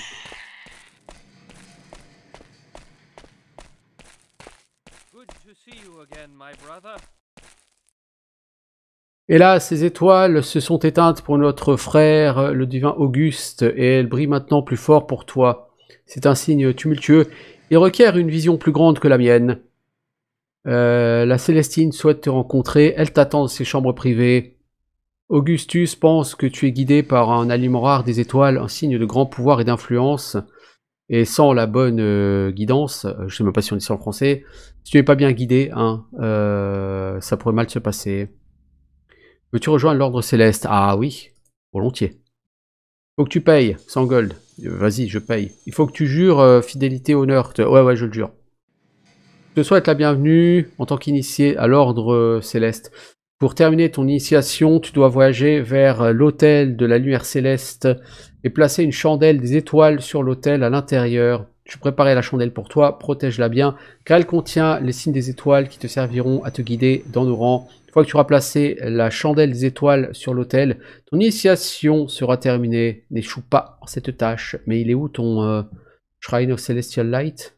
Et là, ces étoiles se sont éteintes pour notre frère, le divin Auguste, et elles brillent maintenant plus fort pour toi. C'est un signe tumultueux. Il requiert une vision plus grande que la mienne. Euh, la Célestine souhaite te rencontrer. Elle t'attend dans ses chambres privées. Augustus pense que tu es guidé par un aliment rare des étoiles, un signe de grand pouvoir et d'influence. Et sans la bonne euh, guidance, je ne sais même pas si on dit ça en français, si tu n'es pas bien guidé, hein, euh, ça pourrait mal se passer. Veux-tu rejoindre l'ordre céleste? Ah oui, volontiers. Faut que tu payes, cent gold. Vas-y, je paye. Il faut que tu jures euh, fidélité, honneur. Ouais, ouais, je le jure. Je te souhaite la bienvenue en tant qu'initié à l'ordre euh, céleste. Pour terminer ton initiation, tu dois voyager vers l'autel de la lumière céleste et placer une chandelle des étoiles sur l'autel à l'intérieur. Je préparais la chandelle pour toi, protège-la bien, car elle contient les signes des étoiles qui te serviront à te guider dans nos rangs. Une fois que tu auras placé la chandelle des étoiles sur l'autel, ton initiation sera terminée. N'échoue pas en cette tâche. Mais il est où ton euh, Shrine of Celestial Light?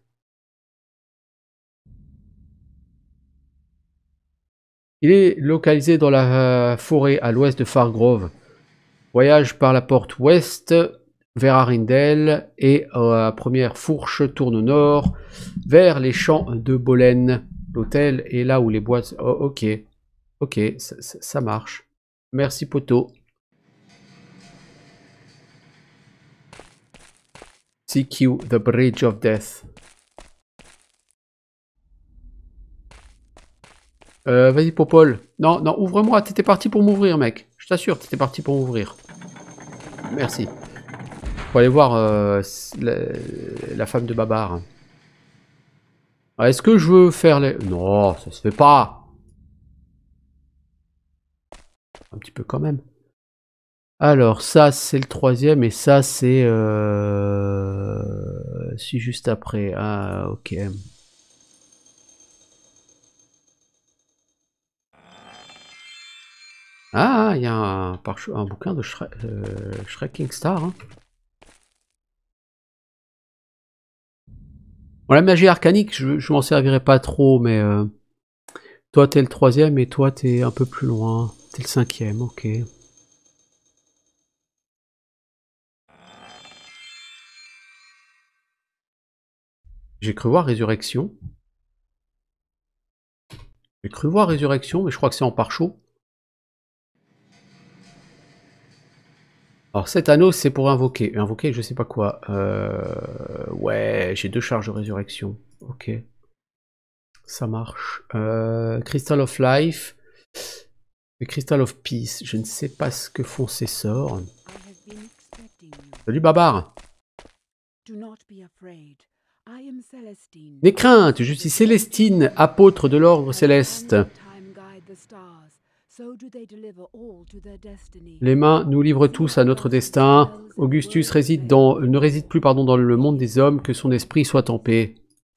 Il est localisé dans la forêt à l'ouest de Fargrove. Voyage par la porte ouest vers Arindel et euh, la première fourche tourne au nord vers les champs de Bolène. L'hôtel est là où les boîtes... Oh, ok, ok, ça, ça, ça marche. Merci poteau. C Q, the Bridge of Death. Euh, vas-y Popol. Non, non, ouvre-moi, t'étais parti pour m'ouvrir mec. Je t'assure, t'étais parti pour m'ouvrir. Merci. Faut aller voir euh, la, la femme de Babar. Est-ce que je veux faire les... Non, ça se fait pas. Un petit peu quand même. Alors, ça, c'est le troisième, et ça, c'est... Euh... Si, juste après. Ah, ok. Ah, il y a un, un bouquin de Shre euh, Shrieking Star. Hein. Bon, la magie arcanique, je, je m'en servirai pas trop, mais... Euh, toi, t'es le troisième, et toi, t'es un peu plus loin. T'es le cinquième, ok. J'ai cru voir Résurrection. J'ai cru voir Résurrection, mais je crois que c'est en pare-chaud. Alors cet anneau c'est pour invoquer. Invoquer je sais pas quoi. Euh... Ouais, j'ai deux charges de résurrection. Ok. Ça marche. Euh... Crystal of Life. Et Crystal of Peace. Je ne sais pas ce que font ces sorts. Salut Babar. N'aie crainte, je suis Célestine, apôtre de l'ordre céleste. Les mains nous livrent tous à notre destin. Augustus réside dans, ne réside plus pardon, dans le monde des hommes, que son esprit soit en paix.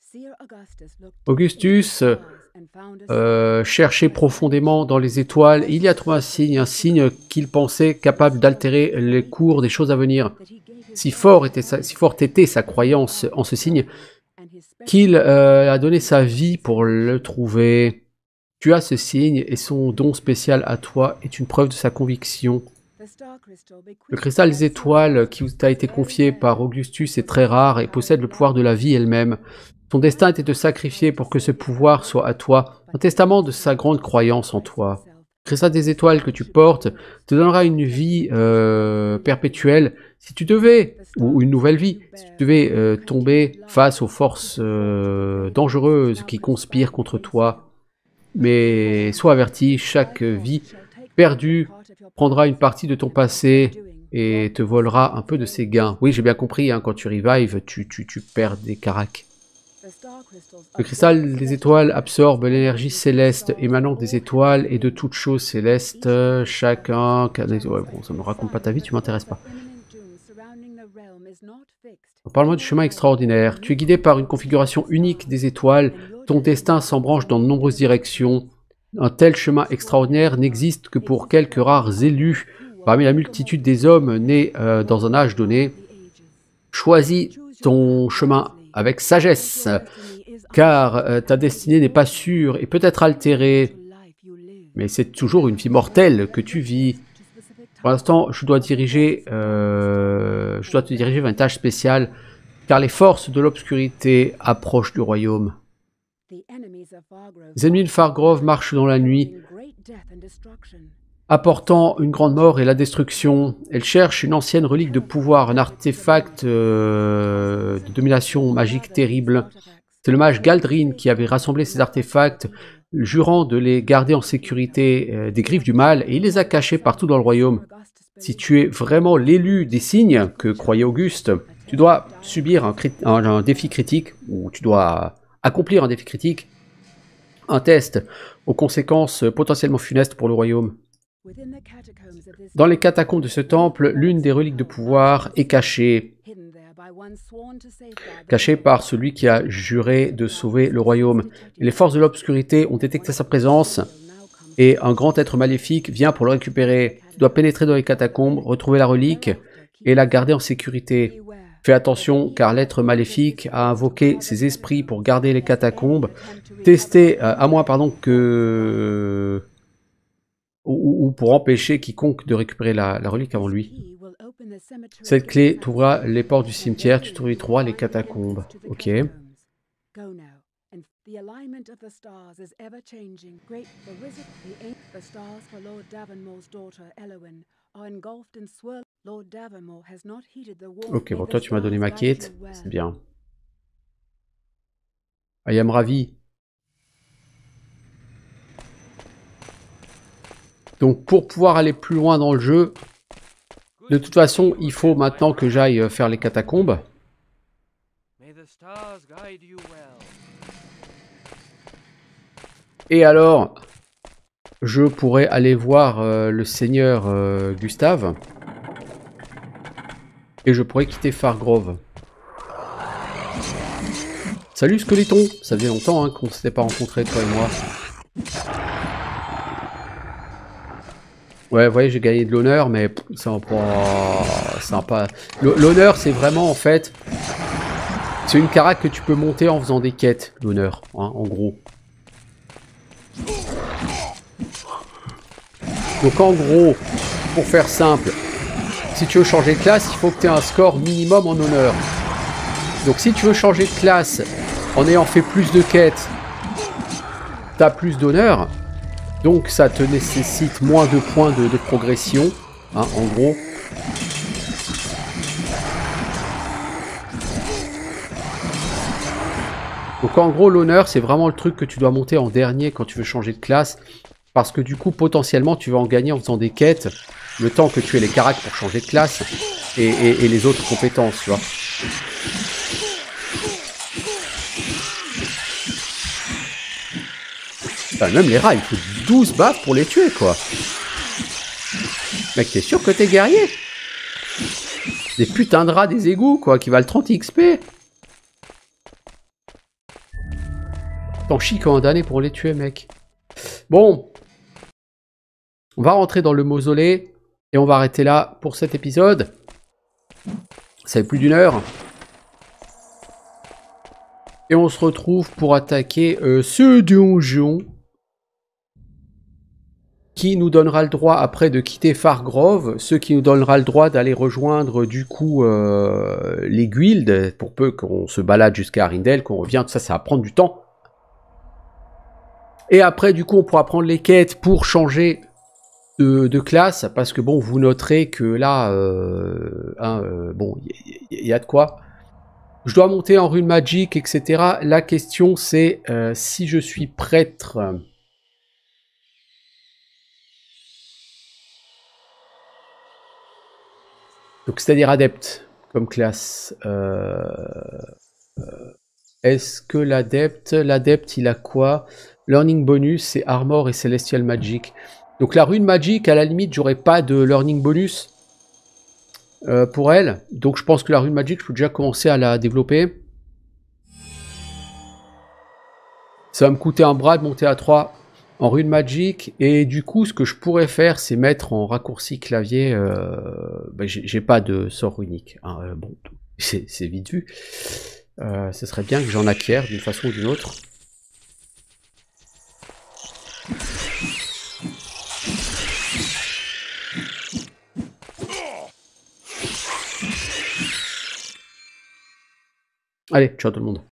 Augustus euh, cherchait profondément dans les étoiles. Et il y a trouvé un signe, un signe qu'il pensait capable d'altérer les cours des choses à venir. Si, fort était sa, si forte était sa croyance en ce signe, qu'il euh, a donné sa vie pour le trouver. Tu as ce signe et son don spécial à toi est une preuve de sa conviction. Le cristal des étoiles qui t'a été confié par Augustus est très rare et possède le pouvoir de la vie elle-même. Ton destin était de sacrifier pour que ce pouvoir soit à toi, un testament de sa grande croyance en toi. cristal des étoiles que tu portes te donnera une vie euh, perpétuelle. Si tu devais, ou une nouvelle vie, si tu devais euh, tomber face aux forces euh, dangereuses qui conspirent contre toi, mais sois averti, chaque vie perdue prendra une partie de ton passé et te volera un peu de ses gains. Oui, j'ai bien compris, hein, quand tu revives, tu, tu, tu perds des caracs. Le cristal des étoiles absorbe l'énergie céleste émanant des étoiles et de toutes choses célestes. Chacun... Ouais, bon, ça me raconte pas ta vie, tu m'intéresses pas. Parle-moi du chemin extraordinaire. Tu es guidé par une configuration unique des étoiles. Ton destin s'embranche dans de nombreuses directions. Un tel chemin extraordinaire n'existe que pour quelques rares élus parmi la multitude des hommes nés euh, dans un âge donné. Choisis ton chemin avec sagesse, car euh, ta destinée n'est pas sûre et peut être altérée. Mais c'est toujours une vie mortelle que tu vis. Pour l'instant, je dois diriger, euh, je dois te diriger vers une tâche spéciale, car les forces de l'obscurité approchent du royaume. Les ennemis de Fargrove marchent dans la nuit, apportant une grande mort et la destruction. Elles cherchent une ancienne relique de pouvoir, un artefact euh, de domination magique terrible. C'est le mage Galdrin qui avait rassemblé ces artefacts, jurant de les garder en sécurité euh, des griffes du mal, et il les a cachés partout dans le royaume. Si tu es vraiment l'élu des signes que croyait Auguste, tu dois subir un, un, un défi critique, ou tu dois accomplir un défi critique, un test aux conséquences potentiellement funestes pour le royaume. Dans les catacombes de ce temple, l'une des reliques de pouvoir est cachée. Cachée par celui qui a juré de sauver le royaume. Les forces de l'obscurité ont détecté sa présence et un grand être maléfique vient pour le récupérer. Tu dois pénétrer dans les catacombes, retrouver la relique et la garder en sécurité. Fais attention car l'être maléfique a invoqué ses esprits pour garder les catacombes. Tester, euh, à moins pardon que... Ou, ou pour empêcher quiconque de récupérer la, la relique avant lui. Cette clé t'ouvrira les portes du cimetière, tu trouveras les catacombes. Ok. Ok, bon, toi tu m'as donné ma quête, c'est bien. I am ravi. Donc pour pouvoir aller plus loin dans le jeu, de toute façon, il faut maintenant que j'aille faire les catacombes. Et alors, je pourrais aller voir euh, le seigneur euh, Gustave. Et je pourrais quitter Fargrove. Salut Skeleton, ça faisait longtemps hein, qu'on ne s'était pas rencontrés, toi et moi. Ouais, vous voyez, j'ai gagné de l'honneur, mais ça va pas... Ça va pas... L'honneur, c'est vraiment, en fait... C'est une carac que tu peux monter en faisant des quêtes, l'honneur, hein, en gros. Donc, en gros, pour faire simple, si tu veux changer de classe, il faut que tu aies un score minimum en honneur. Donc, si tu veux changer de classe en ayant fait plus de quêtes, tu as plus d'honneur. Donc ça te nécessite moins de points de, de progression, hein, en gros. Donc en gros l'honneur c'est vraiment le truc que tu dois monter en dernier quand tu veux changer de classe. Parce que du coup potentiellement tu vas en gagner en faisant des quêtes, le temps que tu aies les caracs pour changer de classe et, et, et les autres compétences, tu vois. Enfin, même les rats, il faut douze baffes pour les tuer, quoi. Mec, t'es sûr que t'es guerrier? Des putains de rats des égouts, quoi, qui valent trente X P. T'en chies comme un damné pour les tuer, mec. Bon. On va rentrer dans le mausolée. Et on va arrêter là pour cet épisode. Ça fait plus d'une heure. Et on se retrouve pour attaquer euh, ce donjon. Qui nous donnera le droit après de quitter Fargrove, ce qui nous donnera le droit d'aller rejoindre du coup euh, les guildes, pour peu qu'on se balade jusqu'à Arindel, qu'on revient, tout ça, ça va prendre du temps. Et après du coup on pourra prendre les quêtes pour changer de, de classe, parce que bon, vous noterez que là, euh, hein, euh, bon, il y, y, y a de quoi. Je dois monter en rune magique, et cetera. La question, c'est euh, si je suis prêtre. Donc, c'est-à-dire adepte comme classe. Euh, euh, Est-ce que l'adepte, l'adepte, il a quoi? Learning bonus, c'est armor et celestial magic. Donc la rune magique, à la limite, j'aurais pas de learning bonus euh, pour elle. Donc je pense que la rune magique, je peux déjà commencer à la développer. Ça va me coûter un bras de monter à trois en rune magique. Et du coup, ce que je pourrais faire, c'est mettre en raccourci clavier. Euh, ben, j'ai pas de sort unique. Hein, euh, bon, c'est vite vu. Euh, ce serait bien que j'en acquière d'une façon ou d'une autre. Allez, ciao tout le monde.